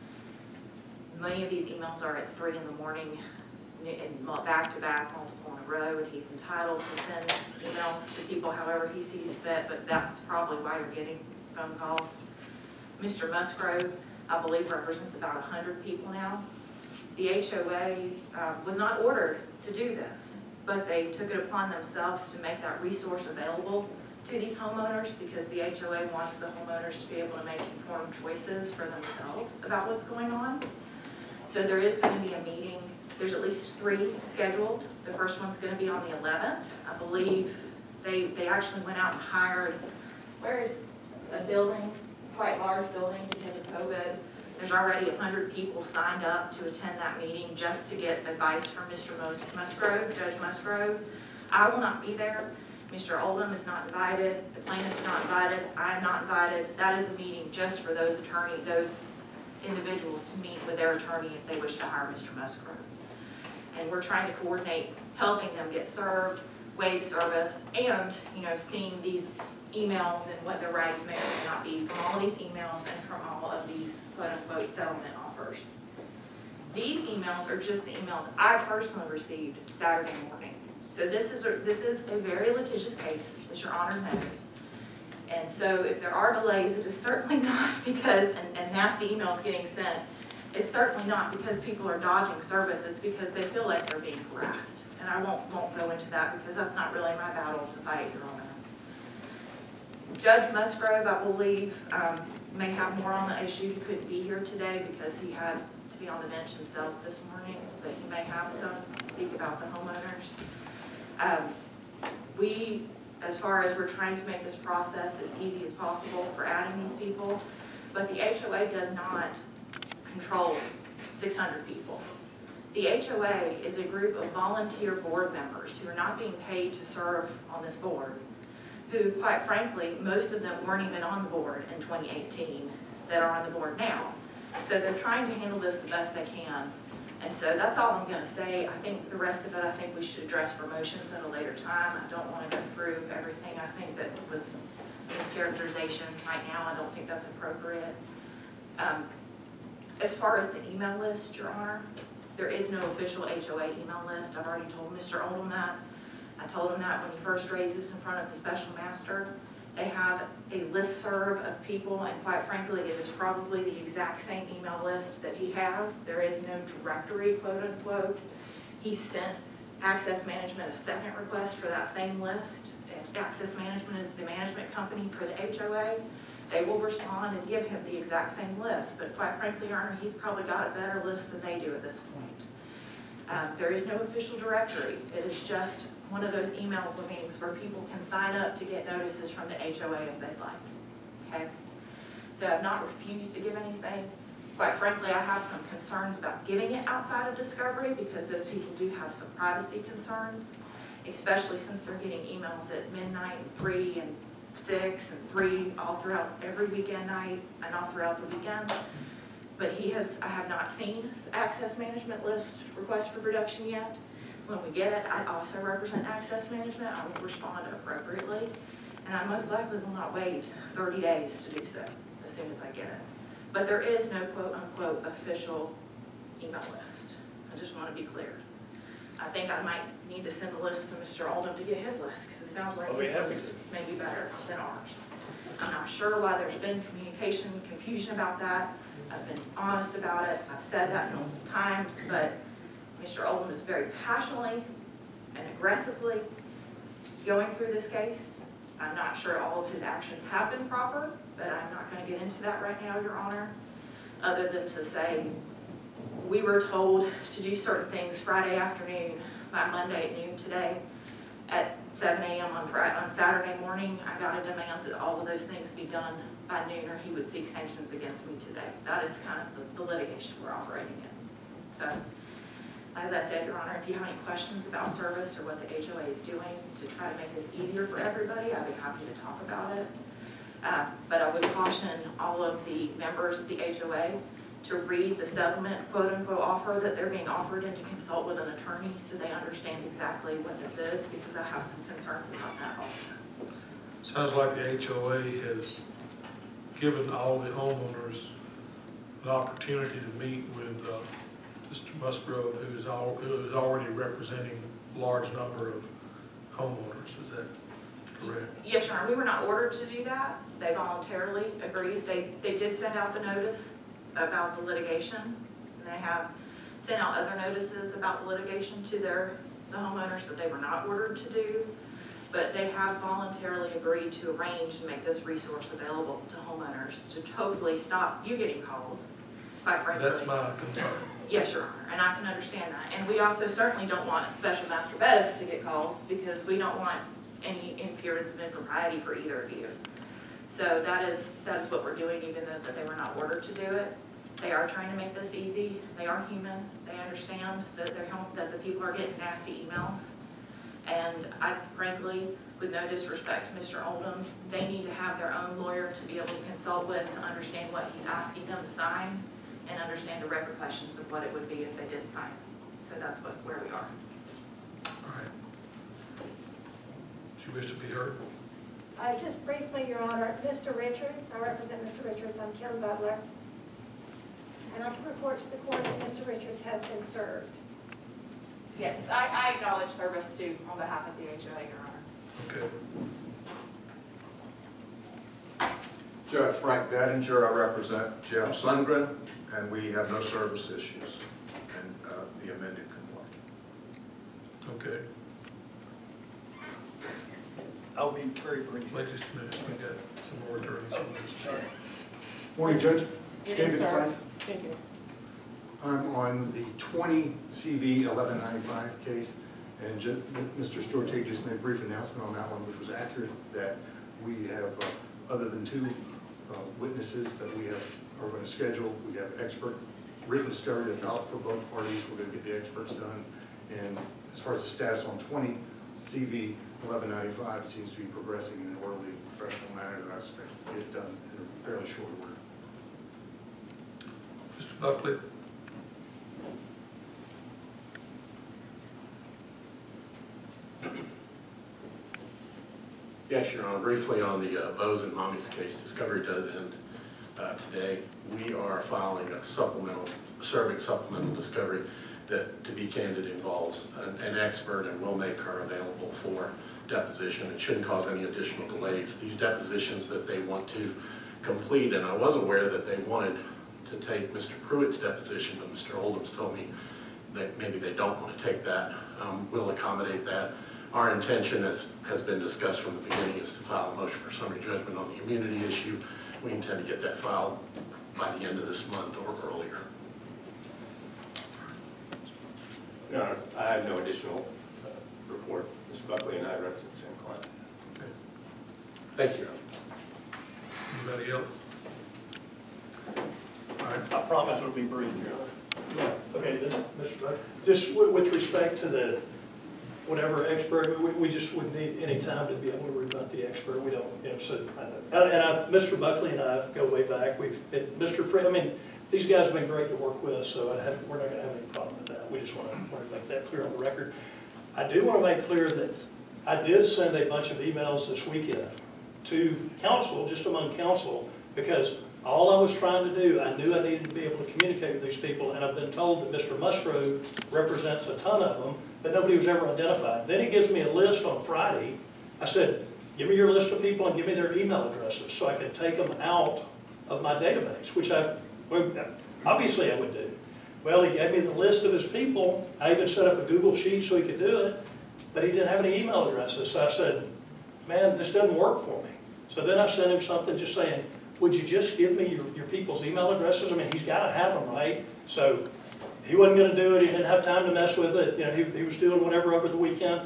Many of these emails are at 3 in the morning, and back to back, multiple in a row, and he's entitled to send emails to people however he sees fit, but that's probably why you're getting phone calls. Mr. Musgrove, I believe, represents about 100 people now. The HOA was not ordered to do this, but they took it upon themselves to make that resource available to these homeowners because the HOA wants the homeowners to be able to make informed choices for themselves about what's going on. So there is going to be a meeting. There's at least 3 scheduled. The first one's going to be on the 11th. I believe they actually went out and hired, where is a building, quite large building because of COVID. There's already 100 people signed up to attend that meeting just to get advice from Mr. Musgrove, Judge Musgrove. I will not be there. Mr. Oldham is not invited. The plaintiffs are not invited. I am not invited. That is a meeting just for those individuals to meet with their attorney if they wish to hire Mr. Musgrove. And we're trying to coordinate helping them get served, waive service, and seeing these emails and what their rights may or may not be from all of these emails and from all of these quote-unquote settlement offers. These emails are just the emails I personally received Saturday morning. So this is a very litigious case, as Your Honor knows. And so if there are delays, it is certainly not because, and nasty emails getting sent, it's certainly not because people are dodging service, it's because they feel like they're being harassed. And I won't go into that because that's not really my battle to fight, Your Honor. Judge Musgrove, I believe, may have more on the issue. He couldn't be here today because he had to be on the bench himself this morning, but he may have some to speak about the homeowners. We, as far as we're trying to make this process as easy as possible for adding these people, but the HOA does not control 600 people. The HOA is a group of volunteer board members who are not being paid to serve on this board, who, quite frankly, most of them weren't even on the board in 2018 that are on the board now. So they're trying to handle this the best they can. And so that's all I'm going to say. I think the rest of it, I think we should address for motions at a later time. I don't want to go through everything I think that was mischaracterization right now. I don't think that's appropriate. As far as the email list, Your Honor, there is no official HOA email list. I've already told Mr. Oldham that. I told him that when he first raised this in front of the special master. They have a listserv of people, and quite frankly, it is probably the exact same email list that he has. There is no directory, quote unquote. He sent Access Management a second request for that same list. Access Management is the management company for the HOA. They will respond and give him the exact same list, but quite frankly, Your Honor, he's probably got a better list than they do at this point. There is no official directory. It is just one of those email bookings where people can sign up to get notices from the HOA if they'd like, okay? So I've not refused to give anything. Quite frankly, I have some concerns about giving it outside of discovery because those people do have some privacy concerns, especially since they're getting emails at midnight, 3 and 6 and 3 all throughout every weekend night and all throughout the weekend. But I have not seen the Access Management list request for production yet. When we get it, I also represent Access Management. I will respond appropriately. And I most likely will not wait 30 days to do so as soon as I get it. But there is no quote unquote official email list. I just want to be clear. I think I might need to send a list to Mr. Oldham to get his list because it sounds like his list may be better than ours. I'm not sure why there's been confusion about that. I've been honest about it. I've said that multiple times, but Mr. Oldham is very passionately and aggressively going through this case. I'm not sure all of his actions have been proper, but I'm not going to get into that right now, Your Honor, other than to say we were told to do certain things Friday afternoon by Monday at noon today, at 7 a.m. on Saturday morning, I got a demand that all of those things be done by noon or he would seek sanctions against me today. That is kind of the litigation we're operating in. So, as I said, Your Honor, if you have any questions about service or what the HOA is doing to try to make this easier for everybody, I'd be happy to talk about it. But I would caution all of the members of the HOA to read the settlement quote-unquote offer that they're being offered and to consult with an attorney so they understand exactly what this is, because I have some concerns about that also. Sounds like the HOA has given all the homeowners an opportunity to meet with Mr. Musgrove, who is already representing a large number of homeowners. Is that correct? Yes, Your Honor. We were not ordered to do that. They voluntarily agreed. They did send out the notice about the litigation, and they have sent out other notices about the litigation to the homeowners that they were not ordered to do, but they have voluntarily agreed to arrange and make this resource available to homeowners to hopefully stop you getting calls, quite frankly. That's my concern. Yes, Your Honor, and I can understand that. And we also certainly don't want Special Master Bettis to get calls because we don't want any appearance of impropriety for either of you. So that is what we're doing, even though that they were not ordered to do it. They are trying to make this easy. They are human. They understand that that the people are getting nasty emails. And I frankly, with no disrespect to Mr. Oldham, they need to have their own lawyer to be able to consult with and understand what he's asking them to sign and understand the repercussions of what it would be if they didn't sign it. So that's where we are. All right. Do you wish to be heard? Just briefly, Your Honor, Mr. Richards, I represent Mr. Richards, I'm Kim Butler. And I can report to the court that Mr. Richards has been served. Yes, I acknowledge service too on behalf of the HOA, Your Honor. Okay. Judge Frank Dattinger, I represent Jeff Sundgren, and we have no service issues in the amended complaint. Okay. I'll be very brief. Wait just a minute. We got some more attorneys on this. Morning, Judge. It is, David sir. Fife. Thank you. I'm on the 20 CV 1195 case, and Mr. Storteg just made a brief announcement on that one, which was accurate, that we have, other than two witnesses that we are going to schedule, we have expert written discovery that's out for both parties. We're going to get the experts done. And as far as the status on 20 CV 1195, it seems to be progressing in an orderly, professional manner that I expect to get done in a fairly short order. Mr. Buckley. Yes, Your Honor. Briefly on the Bose and Mommy's case, discovery does end today. We are filing a serving supplemental discovery that, to be candid, involves an expert, and will make her available for deposition. It shouldn't cause any additional delays. These depositions that they want to complete, and I was aware that they wanted to take Mr. Pruitt's deposition, but Mr. Oldham's told me that maybe they don't want to take that. We'll accommodate that. Our intention, as has been discussed from the beginning, is to file a motion for summary judgment on the immunity issue. We intend to get that filed by the end of this month or earlier. No, I have no additional report. Mr. Buckley and I represent the same client. Okay. Thank you. Anybody else? All right. I promise it'll be brief, Your Honor. Okay, Mr. Buck, just with respect to the whatever expert, we just wouldn't need any time to be able to rebut the expert. We don't, so, Mr. Buckley and I go way back. Mr. Fred, I mean, these guys have been great to work with, so we're not gonna have any problem with that. We just want to make that clear on the record. I do want to make clear that I did send a bunch of emails this weekend to counsel, just among counsel, because all I was trying to do, I knew I needed to be able to communicate with these people, and I've been told that Mr. Musgrove represents a ton of them, but nobody was ever identified. Then he gives me a list on Friday. I said, give me your list of people and give me their email addresses so I can take them out of my database, which obviously I would do. Well, he gave me the list of his people. I even set up a Google sheet so he could do it, but he didn't have any email addresses. So I said, man, this doesn't work for me. So then I sent him something just saying, would you just give me your people's email addresses? I mean, he's got to have them, right? So he wasn't going to do it. He didn't have time to mess with it. You know, he was doing whatever over the weekend.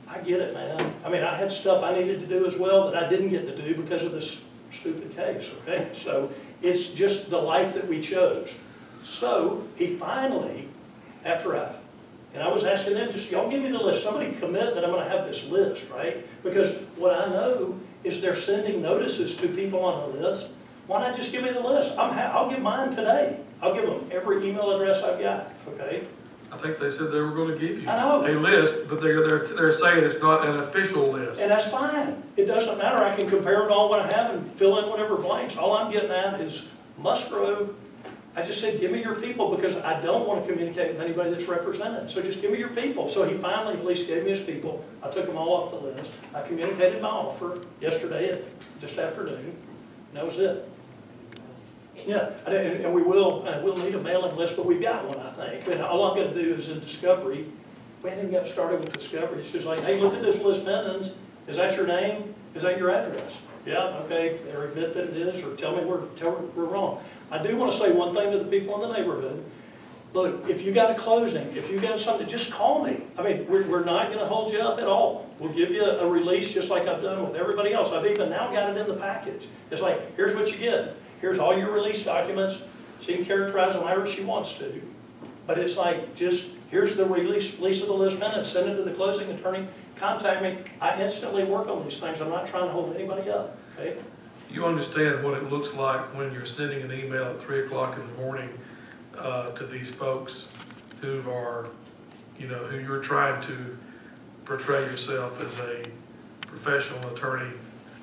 I get it, man. I mean, I had stuff I needed to do as well that I didn't get to do because of this stupid case, okay? So it's just the life that we chose. So he finally, after and I was asking them, just y'all give me the list. Somebody commit that I'm gonna have this list, right? Because what I know is they're sending notices to people on the list. Why not just give me the list? I'll give mine today. I'll give them every email address I've got, okay? I think they said they were gonna give you I know. a list, but they're saying it's not an official list. And that's fine. It doesn't matter. I can compare it all what I have and fill in whatever blanks. All I'm getting at is Musgrove. I just said, give me your people because I don't want to communicate with anybody that's represented. So just give me your people. So he finally at least gave me his people. I took them all off the list. I communicated my offer yesterday, this afternoon, and that was it. Yeah, and we'll need a mailing list, but we've got one, I think. And all I'm going to do is in Discovery, we haven't even got started with Discovery. It's just like, hey, look at this list, Pendens. Is that your name? Is that your address? Yeah, okay, or admit that it is, or tell me we're wrong. I do want to say one thing to the people in the neighborhood. Look, if you got a closing, if you got something, just call me. I mean, we're not going to hold you up at all. We'll give you a release just like I've done with everybody else. I've even now got it in the package. It's like, here's what you get. Here's all your release documents. She can characterize them however she wants to. But it's like, just, here's the release of the list minutes, send it to the closing attorney, contact me. I instantly work on these things. I'm not trying to hold anybody up, okay? You understand what it looks like when you're sending an email at 3 o'clock in the morning to these folks who are, who you're trying to portray yourself as a professional attorney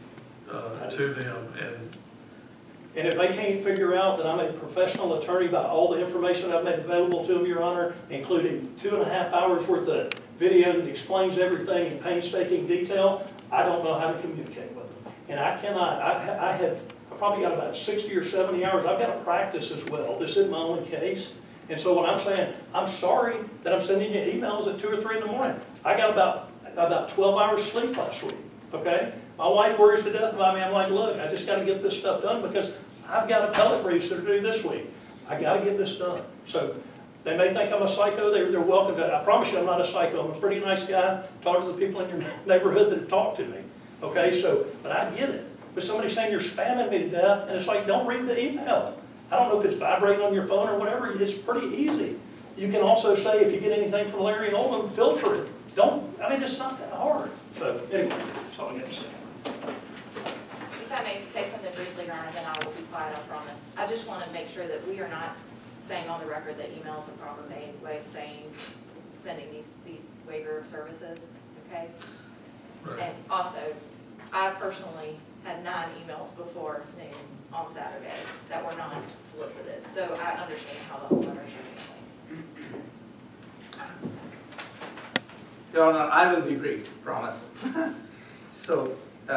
to them. And if they can't figure out that I'm a professional attorney by all the information I've made available to them, Your Honor, including 2.5 hours worth of video that explains everything in painstaking detail, I don't know how to communicate with them. And I cannot, I've probably got about 60 or 70 hours. I've got to practice as well. This isn't my only case. And so what I'm saying, I'm sorry that I'm sending you emails at 2 or 3 in the morning. I got about 12 hours sleep last week, okay? My wife worries to death about me. I'm like, look, I just got to get this stuff done because I've got appellate briefs to do this week. I got to get this done. So they may think I'm a psycho. They're welcome to. I promise you I'm not a psycho. I'm a pretty nice guy. Talk to the people in your neighborhood that have talked to me. Okay, so, but I get it. But somebody saying you're spamming me to death, and it's like, don't read the email. I don't know if it's vibrating on your phone or whatever. It's pretty easy. You can also say if you get anything from Larry Oldham, filter it. It's not that hard. So anyway, that's all I got to say. If I may say something briefly, Your Honor, then I will be quiet, I promise. I just want to make sure that we are not saying on the record that email is a proper way of sending these waiver of services, okay? Right. And also, I personally had 9 emails before noon on Saturday that were not solicited, so I understand how the whole letter should be handled. Your Honor, I will be brief, promise. So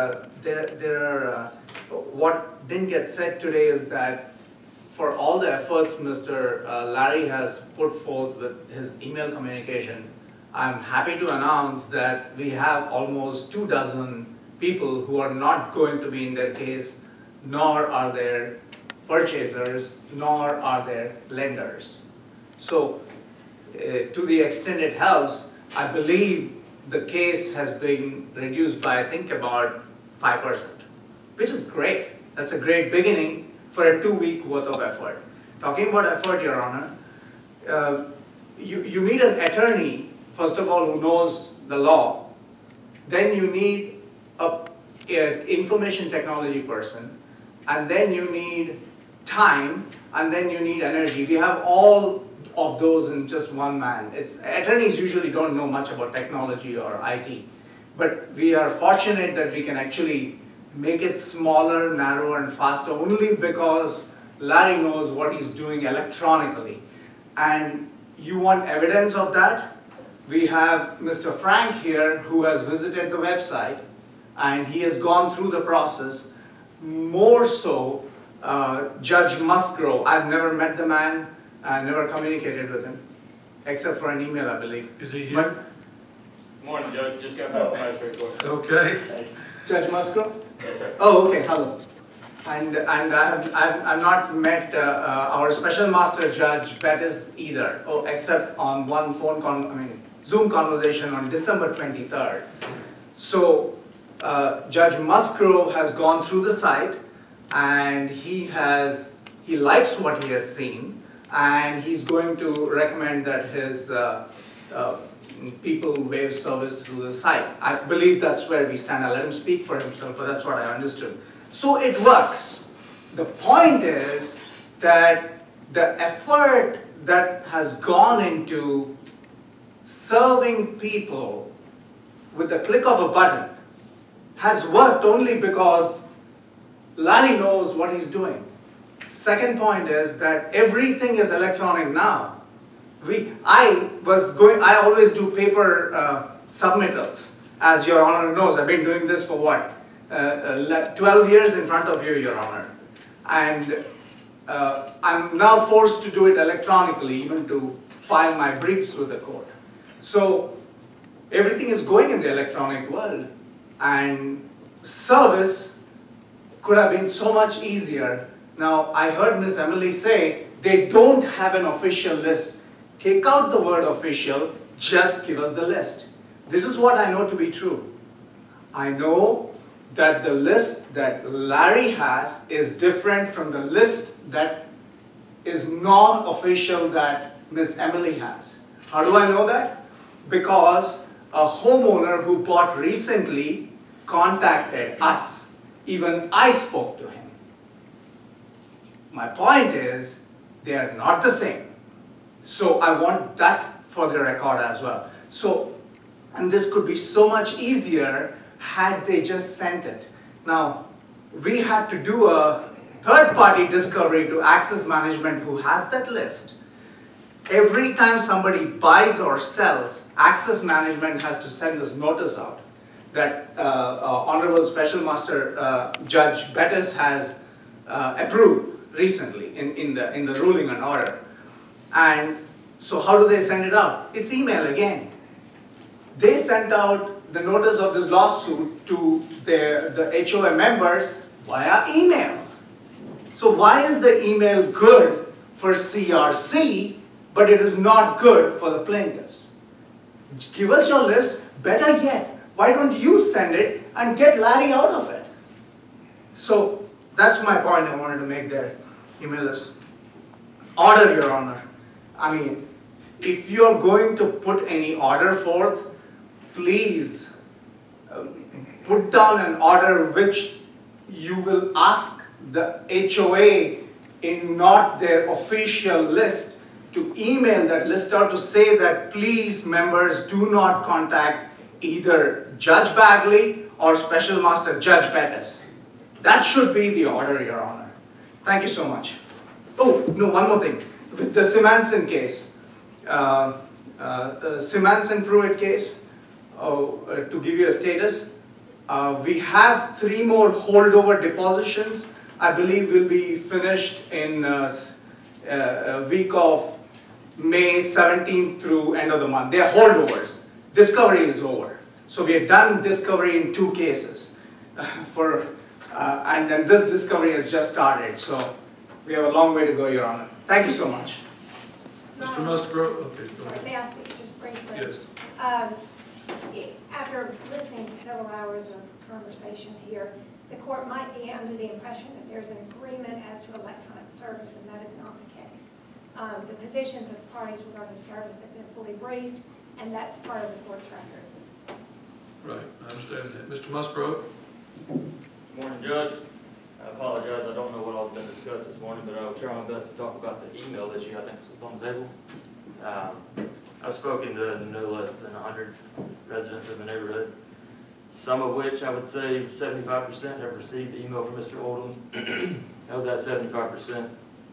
what didn't get said today is that for all the efforts Mr. Larry has put forth with his email communication, I'm happy to announce that we have almost 24 people who are not going to be in their case, nor are there purchasers, nor are there lenders. So to the extent it helps, I believe the case has been reduced by, I think, about 5%, which is great. That's a great beginning for a 2-week worth of effort. Talking about effort, Your Honor, you need an attorney, first of all, who knows the law. Then you need an information technology person, and then you need time, and then you need energy. We have all of those in just one man. Attorneys usually don't know much about technology or IT, but we are fortunate that we can actually make it smaller, narrower, and faster only because Larry knows what he's doing electronically. And you want evidence of that? We have Mr. Frank here who has visited the website, and he has gone through the process. More so, Judge Musgrove. I've never met the man. I never communicated with him, except for an email, I believe. Is he here? Morning, Judge. Just got back from magistrate court. Okay. Judge Musgrove? Yes, sir. Oh, okay, hello. And I've not met our special master judge Bettis either, except on one phone call. Zoom conversation on December 23rd. So Judge Musgrove has gone through the site, and he likes what he has seen, and he's going to recommend that his people waive service through the site. I believe that's where we stand. I'll let him speak for himself, but that's what I understood. So it works. The point is that the effort that has gone into serving people with the click of a button has worked only because Larry knows what he's doing. Second point is that everything is electronic now. I always do paper submittals. As Your Honor knows, I've been doing this for what? 12 years in front of you, Your Honor. And I'm now forced to do it electronically, even to file my briefs with the court. So everything is going in the electronic world, and service could have been so much easier. Now, I heard Ms. Emily say they don't have an official list. Take out the word official, just give us the list. This is what I know to be true. I know that the list that Larry has is different from the list that is non-official that Ms. Emily has. How do I know that? Because a homeowner who bought recently contacted us. Even I spoke to him. My point is, they are not the same. So I want that for the record as well. So, and this could be so much easier had they just sent it. Now, we had to do a third-party discovery to Access Management, who has that list. Every time somebody buys or sells, Access Management has to send this notice out that Honorable Special Master Judge Bettis has approved recently in the ruling and order. And so how do they send it out? It's email again. They sent out the notice of this lawsuit to the HOA members via email. So why is the email good for CRC, but it is not good for the plaintiffs? Give us your list. Better yet, why don't you send it and get Larry out of it? So that's my point I wanted to make there. Email us. Order, Your Honor. I mean, if you're going to put any order forth, please put down an order which you will ask the HOA in not their official list to email that list out to say that please members do not contact either Judge Bagley or Special Master Judge Bettis. That should be the order, Your Honor. Thank you so much. Oh, no, one more thing. With the Simanson case, Simanson-Pruitt case, to give you a status, we have 3 more holdover depositions. I believe will be finished in a week of May 17th through end of the month. They are holdovers. Discovery is over. So we have done discovery in 2 cases. And then this discovery has just started. So we have a long way to go, Your Honor. Thank you so much. Mr. Musgrove, okay, go Sorry, ahead. may I speak just briefly? Yes. After listening to several hours of conversation here, the court might be under the impression that there's an agreement as to electronic service, and that is not the case. The positions of the parties regarding service have been fully briefed, and that's part of the court's record. Right, I understand that. Mr. Musgrove? Morning, Judge. I apologize, I don't know what all's been discussed this morning, but I'll try my best to talk about the email issue I think is on the table. I've spoken to no less than 100 residents of the neighborhood, some of which I would say 75% have received the email from Mr. Oldham. Of that 75%,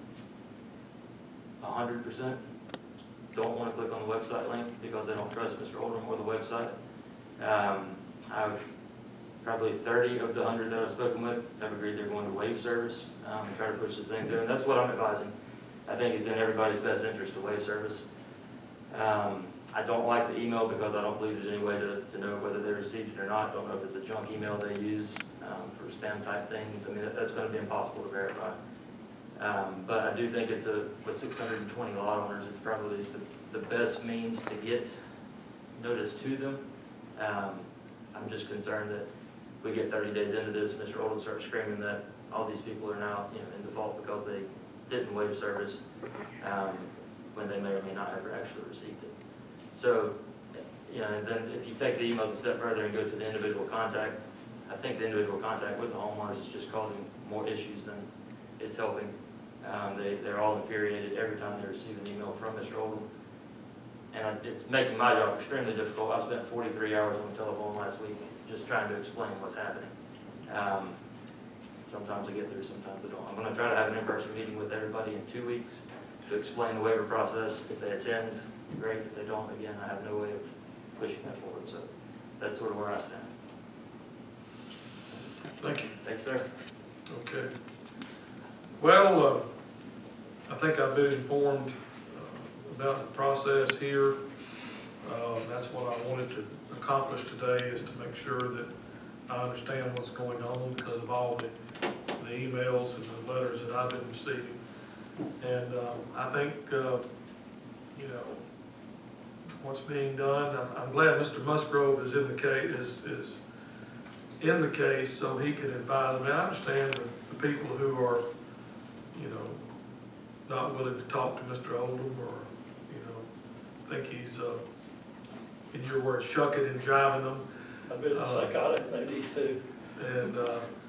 100% don't want to click on the website link because they don't trust Mr. Oldham or the website. I've probably 30 of the 100 that I've spoken with have agreed they're going to waive service and try to push this thing through, and that's what I'm advising. I think it's in everybody's best interest to waive service. I don't like the email because I don't believe there's any way to know whether they received it or not. I don't know if it's a junk email they use for spam type things. I mean, that's going to be impossible to verify. But I do think with 620 lot owners, it's probably the best means to get notice to them. I'm just concerned that we get 30 days into this, and Mr. Oldham starts screaming that all these people are now, in default because they didn't waive service, when they may or may not have actually received it. So, and then if you take the emails a step further and go to the individual contact, I think the individual contact with the homeowners is just causing more issues than it's helping. They're all infuriated every time they receive an email from Mr. Oldham. And it's making my job extremely difficult. I spent 43 hours on the telephone last week just trying to explain what's happening. Sometimes I get through, sometimes I don't. I'm going to try to have an in-person meeting with everybody in 2 weeks to explain the waiver process. If they attend, great. If they don't, again, I have no way of pushing that forward. So that's sort of where I stand. Thank you. Thanks, sir. Okay. Well, I think I've been informed about the process here. That's what I wanted to accomplish today, is to make sure that I understand what's going on because of all the emails and the letters that I've been receiving. And I think, what's being done, I'm glad Mr. Musgrove is in the case, is in the case so he can advise. I mean, I understand the people who are, not willing to talk to Mr. Oldham or, think he's, in your words, shucking and jiving them. A bit psychotic maybe too. And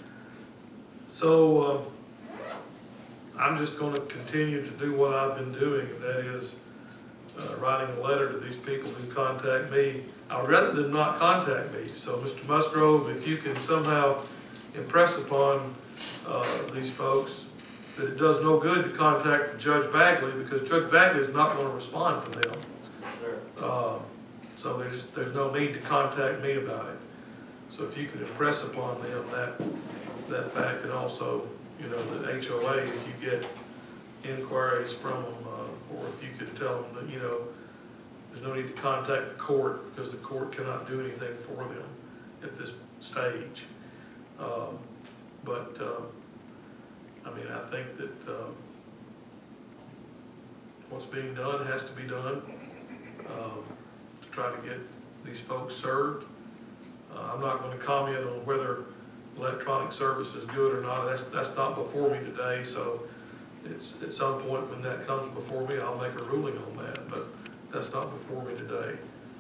so I'm just going to continue to do what I've been doing, and that is writing a letter to these people who contact me. I'd rather them not contact me. So Mr. Musgrove, if you can somehow impress upon these folks that it does no good to contact Judge Bagley, because Judge Bagley is not going to respond to them. Sure. So there's no need to contact me about it. So if you could impress upon them that fact, and also, the HOA, if you get inquiries from them, or if you could tell them that, there's no need to contact the court because the court cannot do anything for them at this stage. I think that what's being done has to be done to try to get these folks served. I'm not going to comment on whether electronic service is good or not. That's not before me today, so it's at some point when that comes before me, I'll make a ruling on that, but that's not before me today.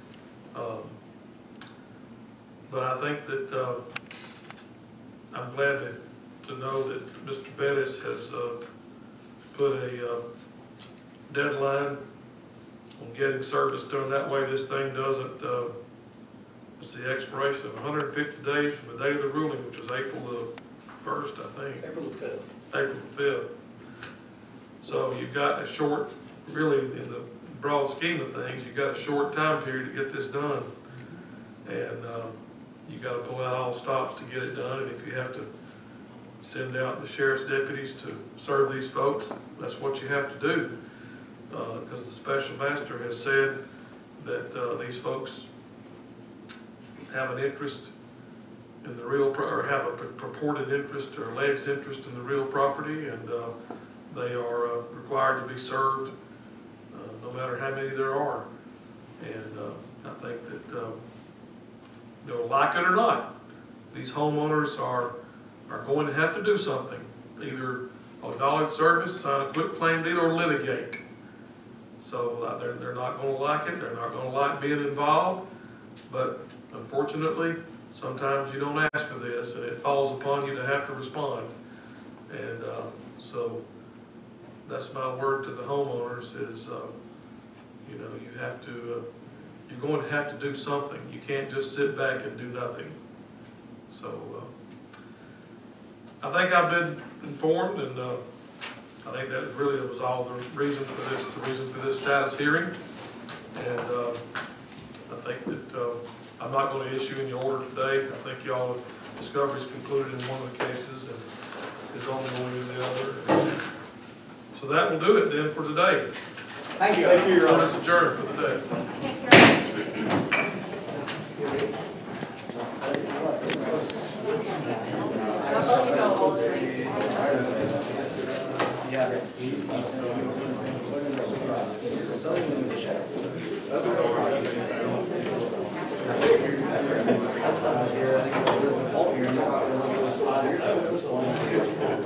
But I think that I'm glad to know that Mr. Bettis has put a deadline on getting service done. That way this thing doesn't, it's the expiration of 150 days from the date of the ruling, which is April the 1st, I think. April the 5th. April the 5th. So you've got a short, really in the broad scheme of things, you've got a short time period to get this done. And you've got to pull out all stops to get it done. And if you have to send out the sheriff's deputies to serve these folks, that's what you have to do. Because the special master has said that these folks have an interest in the real, or have a purported interest or alleged interest in the real property, and they are required to be served no matter how many there are. And I think that, like it or not, these homeowners are going to have to do something, either acknowledge service, sign a quitclaim deed, or litigate. So they're not going to like it. They're not going to like being involved. But unfortunately, sometimes you don't ask for this, and it falls upon you to have to respond. And so that's my word to the homeowners is, you have to, you're going to have to do something. You can't just sit back and do nothing. So I think I've been informed, and I think that really was all the reason for this status hearing. And I think that I'm not going to issue any order today. I think y'all have discoveries concluded in one of the cases and is ongoing in the other. So that will do it then for today. Thank you. Thank you, Your Honor. It's adjourned for the day. Yeah. was here, I think it was the default hearing, it was 5 years ago.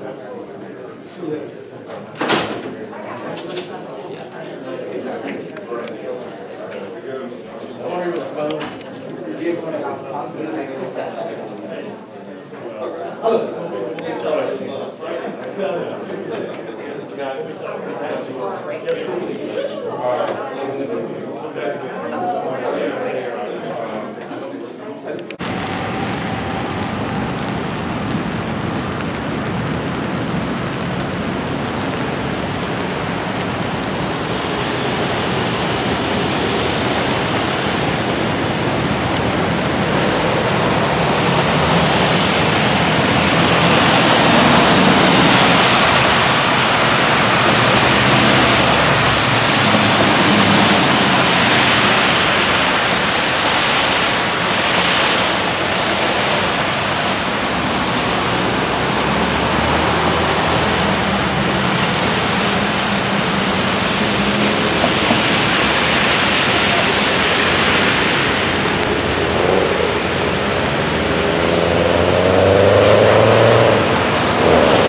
Yes, sir.